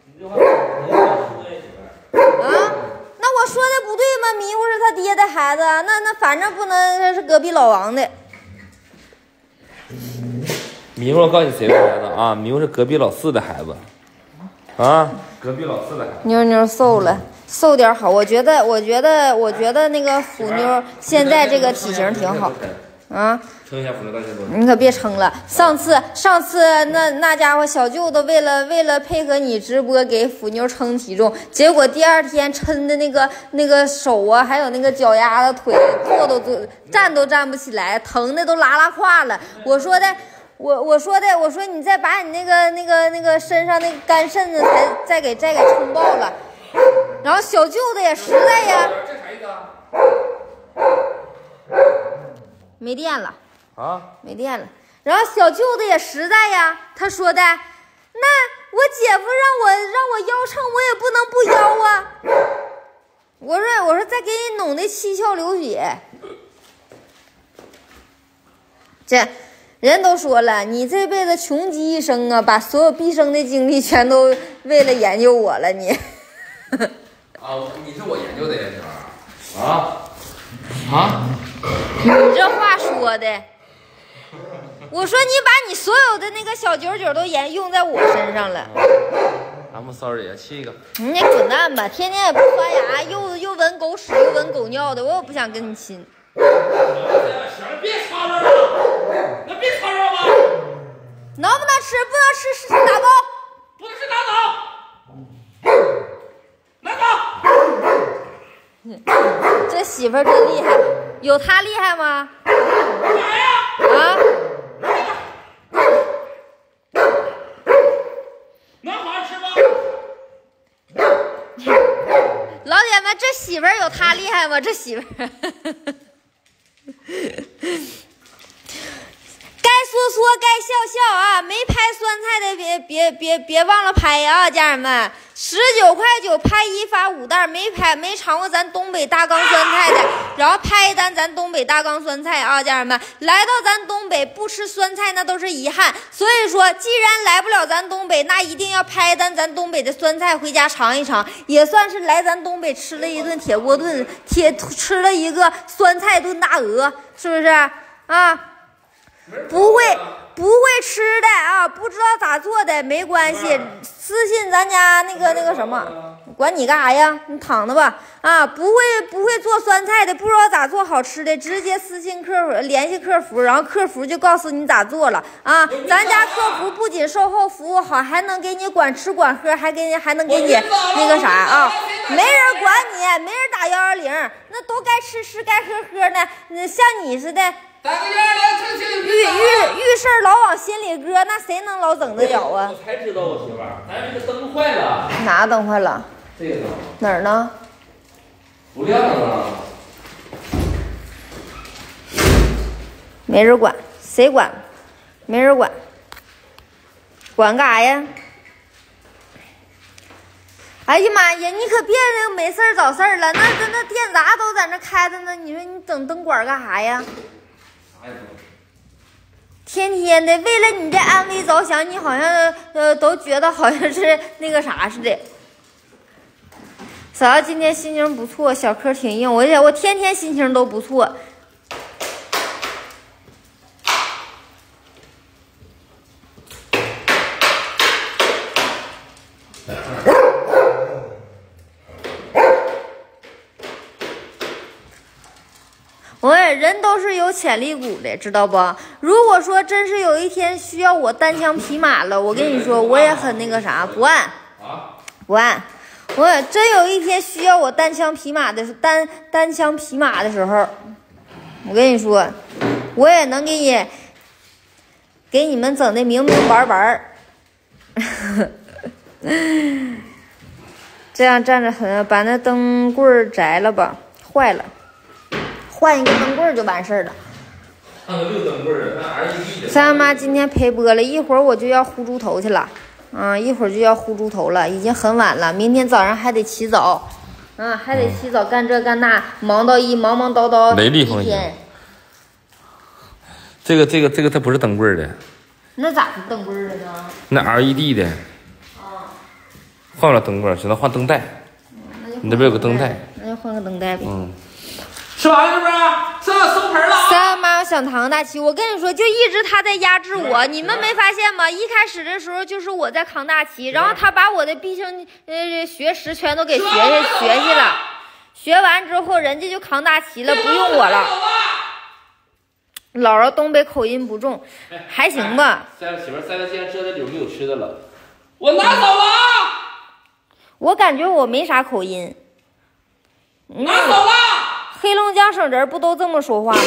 Speaker 1: 那我说的不对吗？迷糊是他爹的孩子，那那反正不能是隔壁老王的。
Speaker 2: 迷糊，我告诉你谁的孩子啊？迷糊是隔壁老四的孩子。啊，隔壁老四的孩子。
Speaker 1: 妞妞瘦了。瘦点好，我觉得，我觉得，我觉得那个腐妞现在这个体型挺好，啊！
Speaker 2: 称一下腐妞大概多少？
Speaker 1: 你可别称了，上次上次那那家伙小舅子为了为了配合你直播给腐妞称体重，结果第二天抻的那个那个手啊，还有那个脚丫子腿，坐都坐站都站不起来，疼的都拉拉胯了。我说的。我我说的，我说你再把你那个那个那个身上那个干肾子再再给再给撑爆了，然后小舅子也实在呀，
Speaker 2: 这啥意思啊？
Speaker 1: 没电了
Speaker 2: 啊，
Speaker 1: 没电了。然后小舅子也实在呀，他说的，那我姐夫让我让我腰秤，我也不能不腰啊。我说我说再给你弄得七窍流血，这。人都说了，你这辈子穷极一生啊，把所有毕生的精力全都为了研究我了，你。
Speaker 2: 啊，你是我研究的呀，小孩啊。 啊？
Speaker 1: 你这话说的，我说你把你所有的那个小九九都沿用在我身上了。
Speaker 2: I'm sorry 啊，七个。
Speaker 1: 你滚蛋吧！天天也不刷牙，又又闻狗屎又闻狗尿的，我也不想跟你亲。
Speaker 2: 别吵吵了，那别吵吵吧。
Speaker 1: 能不能吃？不能吃，是拿走。
Speaker 2: 不能吃，拿走。拿走。
Speaker 1: 这媳妇儿真厉害，有她厉害吗？
Speaker 2: 干啥呀？
Speaker 1: 啊？
Speaker 2: 能好好吃吗？
Speaker 1: 老铁们，这媳妇儿有她厉害吗？这媳妇儿。该说说，该笑笑啊！没拍酸菜的别别别别忘了拍啊，家人们！十九块九拍一发五袋，没拍没尝过咱东北大缸酸菜的，然后拍一单咱东北大缸酸菜啊，家人们！来到咱东北不吃酸菜那都是遗憾，所以说既然来不了咱东北，那一定要拍一单咱东北的酸菜回家尝一尝，也算是来咱东北吃了一顿铁锅炖，铁吃了一个酸菜炖大鹅，是不是啊？不会不会吃的啊，不知道咋做的没关系，私信咱家那个那个什么，管你干啥呀？你躺着吧啊！不会不会做酸菜的，不知道咋做好吃的，直接私信客服联系客服，然后客服就告诉你咋做了啊！咱家客服不仅售后服务好，还能给你管吃管喝，还给你还能给你那个啥啊！没人管你，没人打幺幺零，那都该吃吃该喝喝呢。那像你似的。
Speaker 2: 打个幺二零，
Speaker 1: 遇遇遇事儿老往心里搁，那谁能老整得了啊？
Speaker 2: 我才知道我媳妇儿，咱这个灯坏了。
Speaker 1: 哪灯坏了？
Speaker 2: 这个灯
Speaker 1: 哪儿呢？
Speaker 2: 不亮了。
Speaker 1: 没人管，谁管？没人管，管干啥呀？哎呀妈呀！你可别那个没事儿找事儿了，那那那电闸都在那开着呢，你说你整灯管干啥呀？天天的为了你的安危着想，你好像呃都觉得好像是那个啥似的。嫂子今天心情不错，小嗑挺硬，我我天天心情都不错。我人都是有潜力股的，知道不？如果说真是有一天需要我单枪匹马了，我跟你说，我也很那个啥，不按，不按。我真有一天需要我单枪匹马的单单枪匹马的时候，我跟你说，我也能给你给你们整的明明白白。这样站着很，把那灯棍摘了吧，坏了。换一个灯棍就完事儿了。
Speaker 2: 换个六灯棍儿，那 R E D 的。
Speaker 1: 三妈今天陪播了一会儿，我就要呼猪头去了，嗯，一会儿就要呼猪头了，已经很晚了，明天早上还得起早，嗯，还得起早干这干那，忙到一忙忙叨叨
Speaker 2: 雷厉风行。这个这个这个它不是灯棍的。
Speaker 1: 那咋是灯棍的呢？
Speaker 2: 那 R E D 的。啊。换不了灯棍，只能换灯带。
Speaker 1: 嗯、
Speaker 2: 你这边有个灯带。
Speaker 1: 那就换个灯带呗。
Speaker 2: 嗯。吃完了是不是？吃完收盆了啊！
Speaker 1: 三妈想唐大旗，我跟你说，就一直他在压制我，你们没发现吗？一开始的时候就是我在扛大旗，然后他把我的必胜呃学识全都给学下学去了，学完之后人家就扛大旗了，不用我了。姥姥东北口音不重，还行吧。
Speaker 2: 塞了媳妇，塞了现在这里有没有吃的了？我拿走了。
Speaker 1: 我感觉我没啥口音。
Speaker 2: 拿走了。
Speaker 1: 黑龙江省人不都这么说话吗？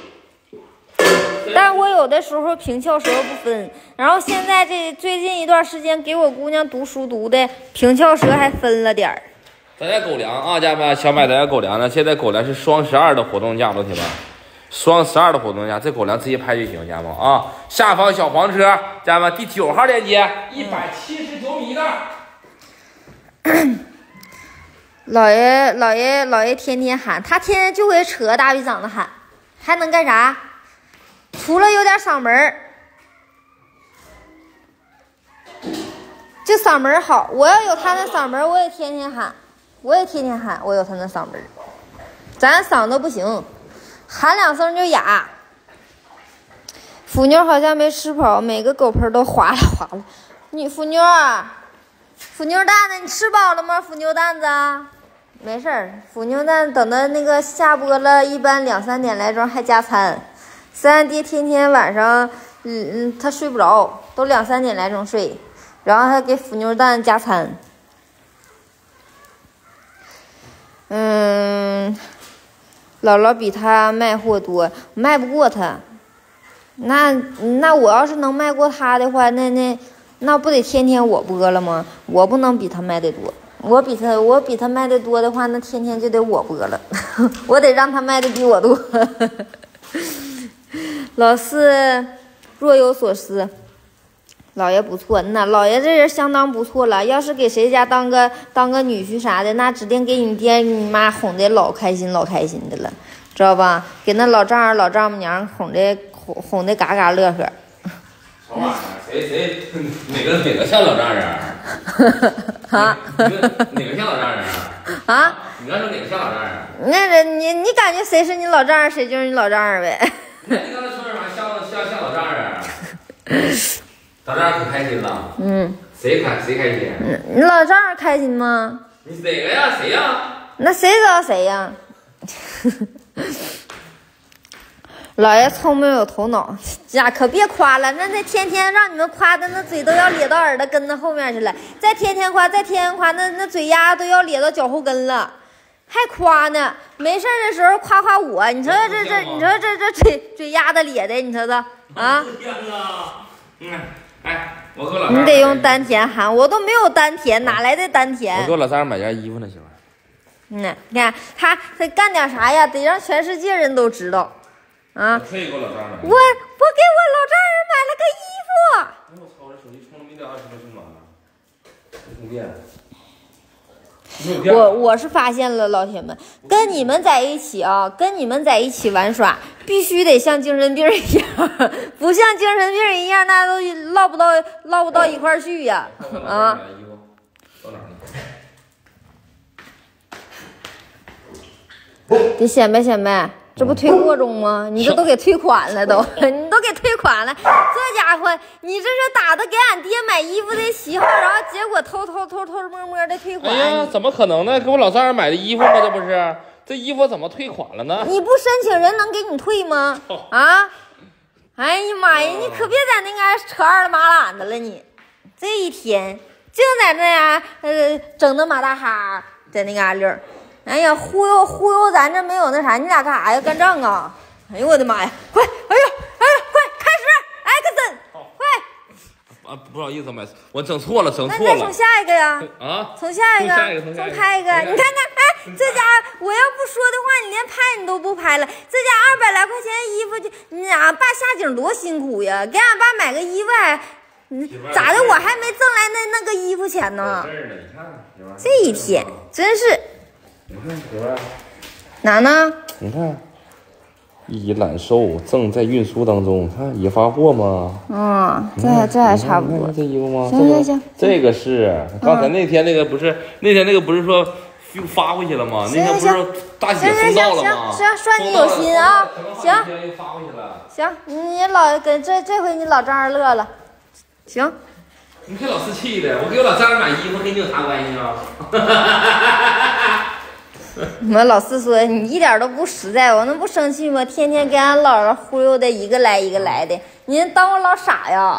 Speaker 1: 但我有的时候平翘舌不分，然后现在这最近一段时间给我姑娘读书读的平翘舌还分了点儿。
Speaker 2: 咱家狗粮啊，家人们，想买咱家狗粮呢，现在狗粮是双十二的活动价，老铁们，双十二的活动价，这狗粮直接拍就行，家人们啊。下方小黄车，家人们第九号链接，一百七十九米一袋。
Speaker 1: 老爷，老爷，老爷天天喊，他天天就会扯大鼻嗓子喊，还能干啥？除了有点嗓门儿，就嗓门好。我要有他那嗓门，我也天天喊，我也天天喊，我有他那嗓门。咱嗓子不行， 喊两声就哑。腐妞好像没吃饱，每个狗盆都哗啦哗啦。你腐妞啊，腐妞蛋子，你吃饱了吗？腐妞蛋子，没事儿，腐妞蛋等到那个下播了，一般两三点来钟还加餐。三爹天天晚上，嗯嗯，他睡不着，都两三点来钟睡，然后他给腐妞蛋加餐。嗯，姥姥比他卖货多，卖不过他。那那我要是能卖过他的话，那那那不得天天我播了吗？我不能比他卖的多，我比他我比他卖的多的话，那天天就得我播了，我得让他卖的比我多。老四若有所思，老爷不错，那老爷这人相当不错了。要是给谁家当个当个女婿啥的，那指定给你爹你妈哄的老开心老开心的了，知道吧？给那老丈人老丈母娘哄的哄哄的嘎嘎乐呵。
Speaker 2: 什么玩意儿？谁谁哪个哪个像老丈人？
Speaker 1: 啊？
Speaker 2: 哪个哪个像老丈人？
Speaker 1: 啊？
Speaker 2: 你刚说哪个像老丈人？
Speaker 1: 那人你你感觉谁是你老丈人，谁就是你老丈人呗。
Speaker 2: 那你刚才说什么像像像老丈人？老丈人可开心了。嗯。谁开谁开心？
Speaker 1: 嗯，你老丈人开心吗？
Speaker 2: 你哪个呀？谁呀？
Speaker 1: 那谁知道谁呀？老爷聪明有头脑，呀，可别夸了，那那天天让你们夸的那嘴都要咧到耳朵根子后面去了，再天天夸，再天天夸，那那嘴丫都要咧到脚后跟了，还夸呢？没事的时候夸夸我，你说这这，你说这这嘴嘴丫子咧的，你瞅瞅啊！
Speaker 2: 嗯，哎，我给我老丈人
Speaker 1: 你得用丹田喊，我都没有丹田，哪来的丹田？
Speaker 2: 我给我老丈人买件衣服呢，行吗？
Speaker 1: 嗯，你看他他干点啥呀？得让全世界人都知道。啊！
Speaker 2: 我可以给我老丈人买。
Speaker 1: 我我给我老丈人买了个衣服。
Speaker 2: 我操！这手机充了没得二十分钟完了，没充电。
Speaker 1: 我我是发现了，老铁们，跟你们在一起啊，跟你们在一起玩耍，必须得像精神病一样，不像精神病一样，那都唠不到唠不到一块儿去呀！啊！得显摆显摆。这不退货中吗？你这都给退款了都，你都给退款了。这家伙，你这是打的给俺爹买衣服的旗号，然后结果偷偷偷偷摸摸的退款。
Speaker 2: 哎呀，怎么可能呢？给我老丈人买的衣服吗？这不是，这衣服怎么退款了呢？
Speaker 1: 你不申请人能给你退吗？啊！哎呀妈呀，你可别在那嘎扯二麻懒的了你，这一天净在那呀，呃，整那马大哈在那嘎溜儿。哎呀，忽悠忽悠咱这没有那啥，你俩干啥呀？干仗啊！哎呦我的妈呀！快，哎呀，哎呀，快开始 ，action， 快！
Speaker 2: 啊，不好意思，买我整错了，整错了。
Speaker 1: 那再从下一个呀？
Speaker 2: 啊，
Speaker 1: 从下一个，
Speaker 2: 从
Speaker 1: 拍一个。你看看，哎，这家我要不说的话，你连拍你都不拍了。这家二百来块钱衣服，就你俺爸下井多辛苦呀，给俺爸买个衣服还，咋的？我还没挣来那那个衣服钱呢。这一天真是。
Speaker 2: 你看，媳妇儿，
Speaker 1: 哪呢？
Speaker 2: 你看，一揽售正在运输当中，看已发货吗？
Speaker 1: 嗯，这还这还差不多。
Speaker 2: 这衣服吗？
Speaker 1: 行行行，
Speaker 2: 这个是刚才那天那个不是那天那个不是说发过去了吗？那天不是说大姐送到了吗？
Speaker 1: 行行，算你有心啊。行，
Speaker 2: 又发过去了。
Speaker 1: 行，你老跟这这回你老丈人乐了。行。
Speaker 2: 你看老是气的，我给我老丈人买衣服跟你有啥关系啊？
Speaker 1: 我们老四说你一点都不实在，我能不生气吗？天天给俺姥姥忽悠的一个来一个来的，您当我老傻呀？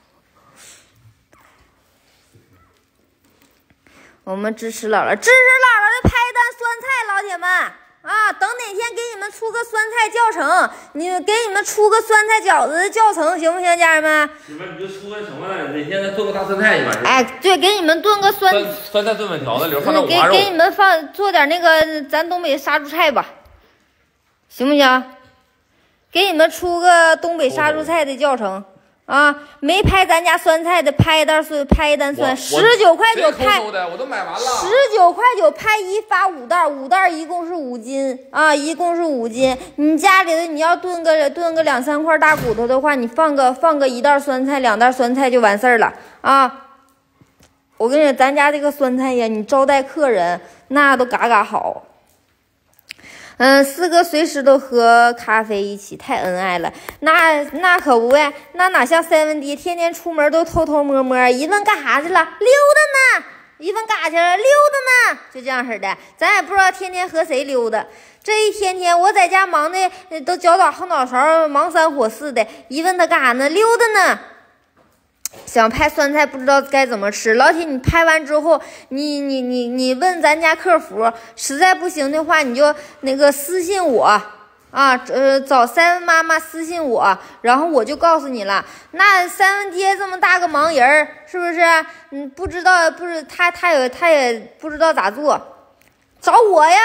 Speaker 1: 我们支持姥姥，支持姥姥的拍单酸菜，老铁们啊！等哪天给你们出个酸菜教程，你给你们出个酸菜饺子的教程，行不行，家人们？
Speaker 2: 媳妇，你就出个什么了？哪天再做个大酸菜去吧。
Speaker 1: 哎，对，给你们炖个酸
Speaker 2: 酸酸菜炖粉条子，里边放点五花肉。
Speaker 1: 给给你们放做点那个咱东北杀猪菜吧，行不行？给你们出个东北杀猪菜的教程。啊，没拍咱家酸菜的，拍一袋酸，拍一单酸，十九块九拍，
Speaker 2: 我都买完了。
Speaker 1: 十九块九拍一发五袋，五袋一共是五斤啊，一共是五斤。你家里的你要炖个炖个两三块大骨头的话，你放个放个一袋酸菜，两袋酸菜就完事儿了啊。我跟你说，咱家这个酸菜呀，你招待客人那都嘎嘎好。 嗯，四个随时都喝咖啡一起，太恩爱了。那那可不呗，那哪像塞文迪，天天出门都偷偷摸摸。一问干啥去了？溜达呢。一问干啥去了？溜达呢。就这样式的，咱也不知道天天和谁溜达。这一天天我在家忙的都脚打后脑勺，忙三火四的。一问他干啥呢？溜达呢。想拍酸菜不知道该怎么吃，老铁，你拍完之后，你你你你问咱家客服，实在不行的话，你就那个私信我啊，呃，找三文妈妈私信我，然后我就告诉你了。那三文爹这么大个盲人，是不是？嗯，不知道，不是他他有他也不知道咋做，找我呀。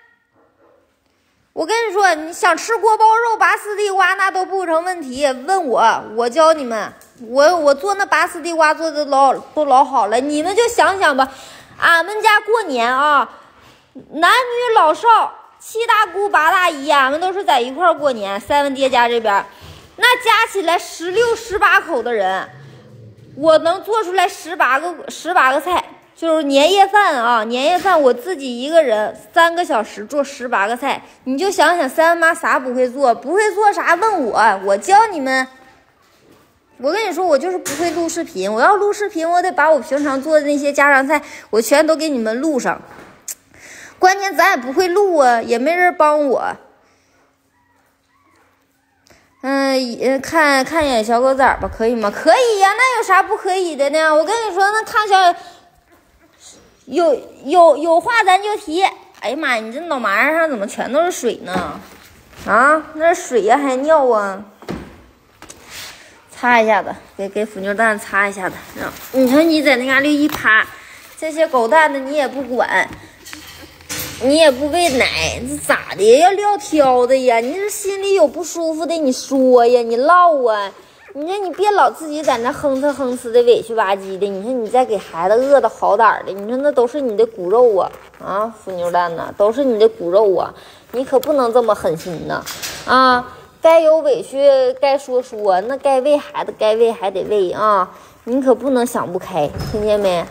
Speaker 1: 我跟你说，你想吃锅包肉、拔丝地瓜那都不成问题，问我，我教你们。我我做那拔丝地瓜做的老都老好了，你们就想想吧。俺们家过年啊，男女老少七大姑八大姨，俺们都是在一块儿过年。三文爹家这边，那加起来十六十八口的人，我能做出来十八个十八个菜。就是年夜饭啊，年夜饭我自己一个人三个小时做十八个菜，你就想想三妈啥不会做，不会做啥问我，我教你们。我跟你说，我就是不会录视频，我要录视频，我得把我平常做的那些家常菜，我全都给你们录上。关键咱也不会录啊，也没人帮我。嗯，看看一眼小狗崽吧，可以吗？可以呀、啊，那有啥不可以的呢？我跟你说，那看小。有有有话咱就提。哎呀妈呀，你这脑麻上怎么全都是水呢？啊，那是水呀、啊，还尿啊？擦一下子，给给腐妞蛋擦一下子。你说你在那嘎里一趴，这些狗蛋的你也不管，你也不喂奶，这咋的？要撂挑的呀？你这心里有不舒服的，你说呀，你唠啊。你说你别老自己在那哼哧哼哧的委屈吧唧的，你说你再给孩子饿的好点的，你说那都是你的骨肉啊啊，腐妞蛋呐，都是你的骨肉啊，你可不能这么狠心呐啊！该有委屈该说说，那该喂孩子该喂还得喂啊，你可不能想不开，听见没？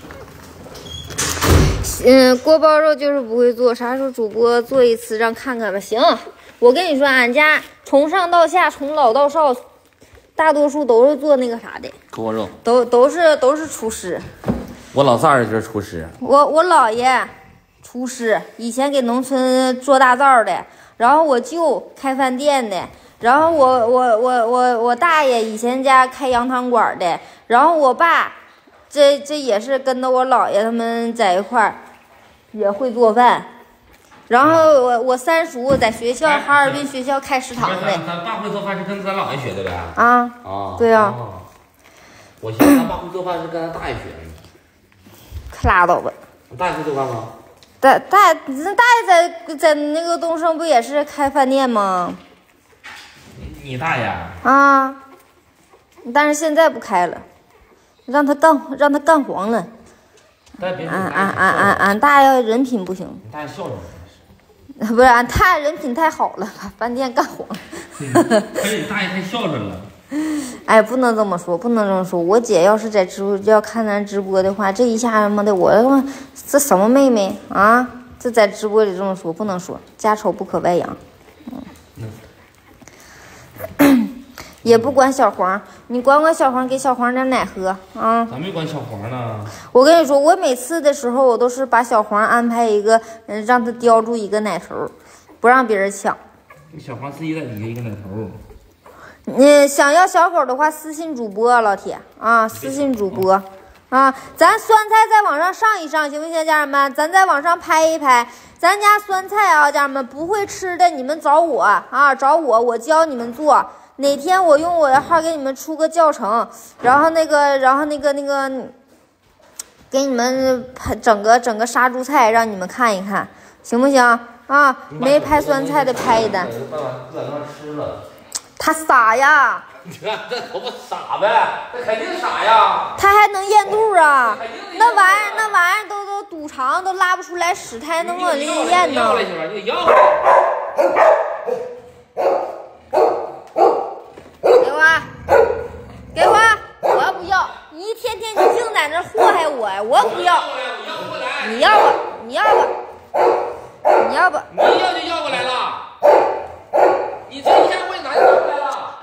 Speaker 1: 嗯，锅包肉就是不会做，啥时候主播做一次让看看吧？行，我跟你说，俺家从上到下，从老到少。大多数都是做那个啥的，
Speaker 2: 锅包肉，
Speaker 1: 都都是都是厨师。
Speaker 2: 我老三儿就是厨师。
Speaker 1: 我我姥爷厨师，以前给农村做大灶的，然后我舅开饭店的，然后我我我我我大爷以前家开羊汤馆的，然后我爸这这也是跟着我姥爷他们在一块儿，也会做饭。然后我我三叔在学校哈尔滨学校开食堂的。
Speaker 2: 咱爸会做饭是跟咱姥爷学的呗？
Speaker 1: 啊啊，对呀、啊。
Speaker 2: 我寻思咱爸会做饭是跟咱大爷学的。
Speaker 1: 可拉倒吧！
Speaker 2: 大爷会做饭吗？
Speaker 1: 大大那大爷在在那个东升不也是开饭店吗？
Speaker 2: 你大爷
Speaker 1: 啊，但是现在不开了，让他干让他干黄了。
Speaker 2: 俺
Speaker 1: 俺俺俺俺俺大爷人品不行。
Speaker 2: 你大爷孝顺。
Speaker 1: 不是，俺大爷人品太好了，把饭店干黄。
Speaker 2: 可是你大爷太孝顺了。
Speaker 1: 哎，不能这么说，不能这么说。我姐要是在直播要看咱直播的话，这一下他妈的我这什么妹妹啊？这在直播里这么说不能说，家丑不可外扬。嗯。嗯也不管小黄，你管管小黄，给小黄点奶喝啊！
Speaker 2: 咋没管小黄呢？
Speaker 1: 我跟你说，我每次的时候，我都是把小黄安排一个，嗯，让他叼住一个奶头，不让别人抢。
Speaker 2: 小黄自己在底下一个奶头。
Speaker 1: 你想要小狗的话，私信主播老铁啊，私信主播啊，咱酸菜再往上上一上，行不行，家人们？咱再往上拍一拍，咱家酸菜啊，家人们不会吃的，你们找我啊，找我，我教你们做。哪天我用我的号给你们出个教程，然后那个，然后那个那个，给你们拍整个整个杀猪菜，让你们看一看，行不行啊？没拍酸菜的拍一单。他傻呀！
Speaker 2: 你看这头发傻呗，那肯定傻呀。
Speaker 1: 他还能咽肚啊？那玩意儿那玩意儿都都堵肠，都拉不出来屎，他还能往里咽呢。
Speaker 2: 你要过来，
Speaker 1: 给我，给我，我不要！你一天天你净在那祸害我呀！我不要，你要不？你要不？你要不？
Speaker 2: 你要就要过来。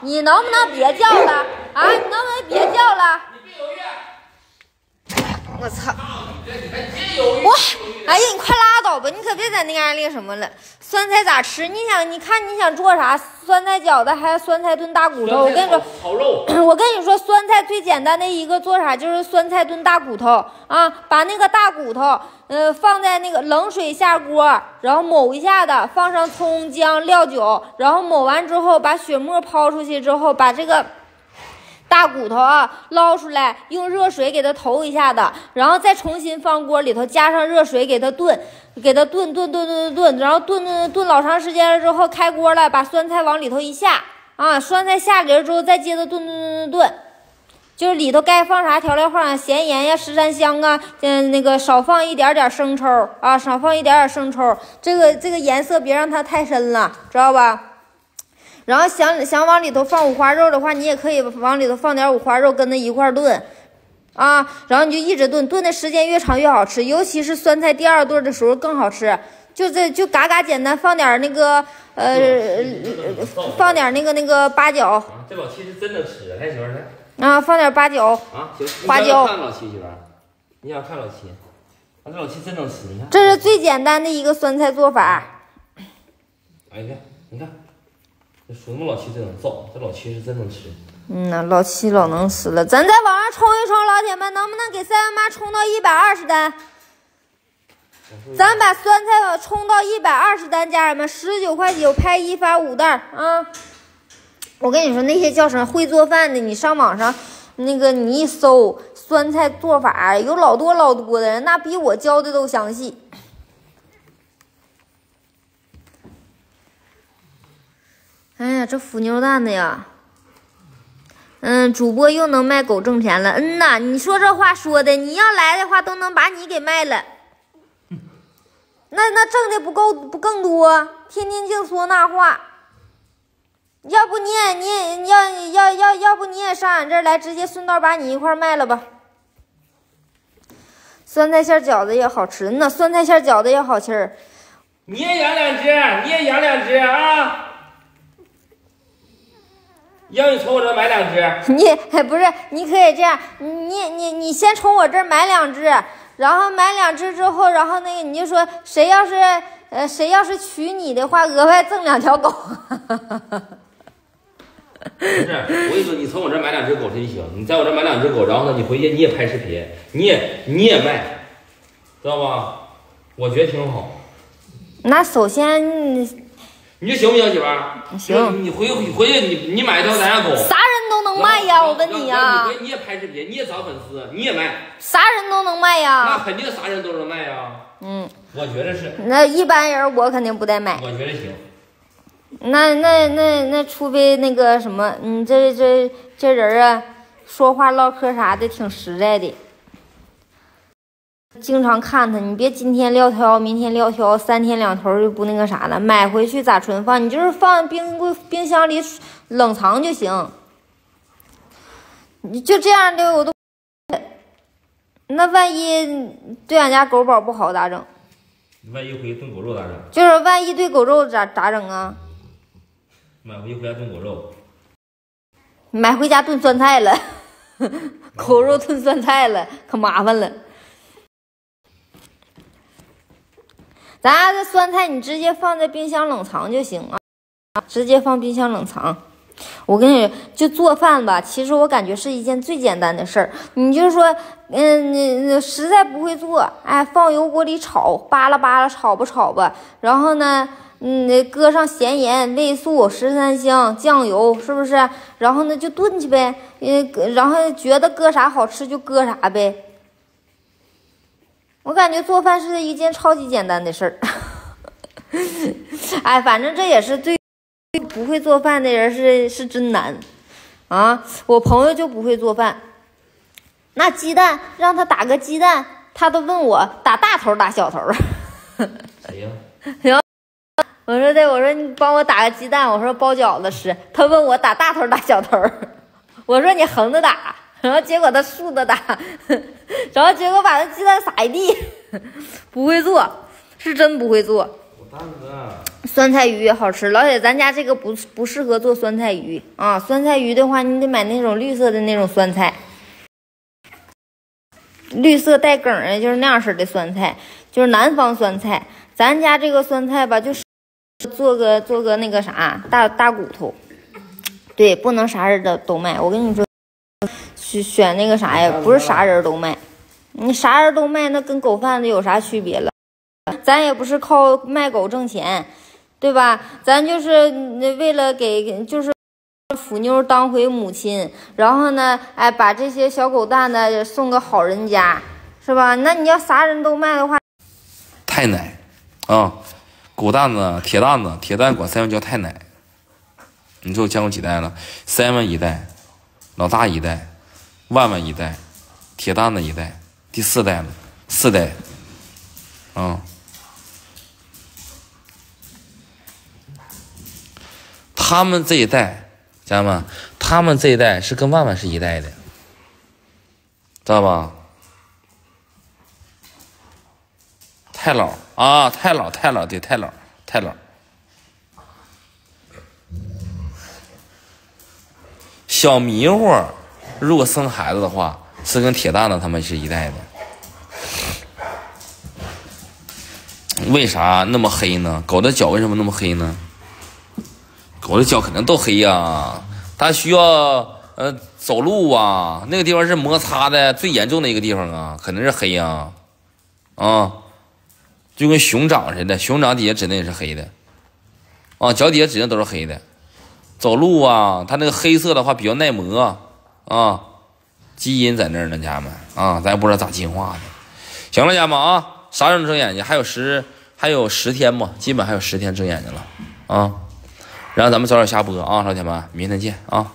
Speaker 1: 你能不能别叫了啊？你能不能别叫了？
Speaker 2: 你别犹豫。
Speaker 1: 我操！
Speaker 2: 别犹豫。
Speaker 1: 哇！哎呀，你快拉倒吧！你可别在那嘎那什么了。酸菜咋吃？你想，你看你想做啥？酸菜饺子还有酸菜炖大骨头。我跟你说，
Speaker 2: 炒肉。
Speaker 1: 我跟你说，酸菜最简单的一个做啥就是酸菜炖大骨头啊！把那个大骨头，呃，放在那个冷水下锅，然后抹一下子，放上葱姜料酒，然后抹完之后，把血沫抛出去之后，把这个大骨头啊捞出来，用热水给它投一下子，然后再重新放锅里头，加上热水给它炖，给它炖炖炖炖炖，然后炖炖炖老长时间了之后，开锅了，把酸菜往里头一下啊，酸菜下里之后再接着炖炖炖炖炖，就是里头该放啥调料放啥咸盐呀、十三香啊，嗯，那个少放一点点生抽啊，少放一点点生抽，这个这个颜色别让它太深了，知道吧？然后想想往里头放五花肉的话，你也可以往里头放点五花肉跟它一块炖，啊，然后你就一直炖，炖的时间越长越好吃，尤其是酸菜第二顿的时候更好吃。就这就嘎嘎简单，放点那个呃，放点那个那个八角。
Speaker 2: 啊，这老七是真能吃，来媳妇儿来。
Speaker 1: 啊，放点八角。
Speaker 2: 啊，行。
Speaker 1: 花椒。
Speaker 2: 看老七媳妇儿，你想看老七？啊，这老七真能吃，你看。
Speaker 1: 这是最简单的一个酸菜做法。
Speaker 2: 哎，你看，你看。这说那么老七真能造，这老七是真能吃。
Speaker 1: 嗯呐，老七老能吃了，咱在网上冲一冲，老铁们能不能给三幺妈冲到一百二十单？咱把酸菜冲到一百二十单，家人们，十九块九拍一发五袋啊！我跟你说，那些叫什么会做饭的，你上网上那个你一搜酸菜做法，有老多老多的人，那比我教的都详细。哎呀，这腐妞蛋的呀！嗯，主播又能卖狗挣钱了。嗯呐，你说这话说的，你要来的话都能把你给卖了。那那挣的不够不更多？天天净说那话。要不你也你也要要要要不你也上俺这儿来，直接顺道把你一块卖了吧。酸菜馅饺子也好吃，那酸菜馅饺子也好吃。
Speaker 2: 你也养两只，你也养两只啊！要你从我这儿买两只，
Speaker 1: 你不是，你可以这样，你你你先从我这儿买两只，然后买两只之后，然后那个你就说谁要是呃谁要是娶你的话，额外赠两条狗。
Speaker 2: 不是，我跟你说，你从我这儿买两只狗真行，你在我这儿买两只狗，然后呢，你回去你也拍视频，你也你也卖，知道吧？我觉得挺好。
Speaker 1: 那首先。
Speaker 2: 你就行不行，媳妇儿？
Speaker 1: 行，
Speaker 2: 你回回去你你买一条咱家狗，
Speaker 1: 啥人都能卖呀！我问你呀，
Speaker 2: 你你也拍视频，你也找粉丝，你也卖，
Speaker 1: 啥人都能卖呀。
Speaker 2: 那肯定啥人都能卖呀。嗯，我觉得是。
Speaker 1: 那一般人我肯定不带买。
Speaker 2: 我觉得行。
Speaker 1: 那那那那，除非那个什么，你这这这人啊，说话唠嗑啥的挺实在的。经常看他，你别今天撂挑，明天撂挑，三天两头就不那个啥了。买回去咋存放？你就是放冰柜、冰箱里冷藏就行。你就这样的我都，那万一对俺家狗宝不好咋整？
Speaker 2: 万一回去炖狗肉咋整？
Speaker 1: 就是万一对狗肉咋咋整啊？
Speaker 2: 买回去回家炖狗肉，
Speaker 1: 买回家炖酸菜了，狗肉炖酸菜了，可麻烦了。咱家这酸菜你直接放在冰箱冷藏就行啊，直接放冰箱冷藏。我跟你就做饭吧，其实我感觉是一件最简单的事儿。你就说，嗯，你实在不会做，哎，放油锅里炒，扒拉扒拉炒吧炒吧，然后呢，嗯，搁上咸盐、味素、十三香、酱油，是不是？然后呢就炖去呗，嗯，然后觉得搁啥好吃就搁啥呗。我感觉做饭是一件超级简单的事儿，哎，反正这也是对不会做饭的人是是真难啊！我朋友就不会做饭，那鸡蛋让他打个鸡蛋，他都问我打大头打小头。
Speaker 2: 谁呀？
Speaker 1: 行，我说对，我说你帮我打个鸡蛋，我说包饺子吃。他问我打大头打小头，我说你横着打。然后结果他竖着打，然后结果把那鸡蛋撒一地，不会做，是真不会做。
Speaker 2: 我
Speaker 1: 酸菜鱼好吃，老铁，咱家这个不不适合做酸菜鱼啊。酸菜鱼的话，你得买那种绿色的那种酸菜，绿色带梗的，就是那样式的酸菜，就是南方酸菜。咱家这个酸菜吧，就是做个做个那个啥大大骨头，对，不能啥人的都卖。我跟你说，选选那个啥呀，不是啥人都卖，你啥人都卖，那跟狗贩子有啥区别了？咱也不是靠卖狗挣钱，对吧？咱就是为了给就是腐妞当回母亲，然后呢，哎，把这些小狗蛋呢送个好人家，是吧？那你要啥人都卖的话，
Speaker 2: 太奶啊，狗蛋子、铁蛋子、铁蛋管三元叫太奶。你说我见过几代了？三万一代，老大一代，万万一代，铁蛋子一代，第四代了，四代，啊。他们这一代，家人们，他们这一代是跟万万是一代的，知道吧？太老啊，太老，太老，对，太老，太老。小迷糊如果生孩子的话，是跟铁蛋子他们是一代的。为啥那么黑呢？狗的脚为什么那么黑呢？狗的脚肯定都黑呀、啊，它需要呃走路啊，那个地方是摩擦的最严重的一个地方啊，肯定是黑呀、啊，啊，就跟熊掌似的，熊掌底下指定也是黑的，啊，脚底下指定都是黑的，走路啊，它那个黑色的话比较耐磨啊，基因在那儿呢，家人们啊，咱也不知道咋进化的。行了，家人们啊，啥时候能睁眼睛？还有十还有十天吧，基本还有十天睁眼睛了啊。然后咱们早点下播啊，老铁们，明天见啊！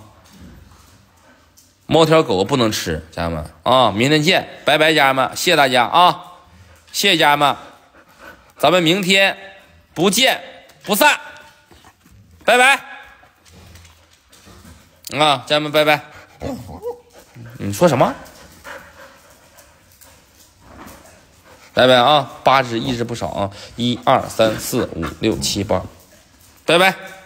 Speaker 2: 猫条狗不能吃，家人们啊，明天见，拜拜，家人们，谢谢大家啊，谢谢家人们，咱们明天不见不散，拜拜啊，家人们，拜拜。你说什么？拜拜啊，八只一只不少啊，一二三四五六七八，拜拜。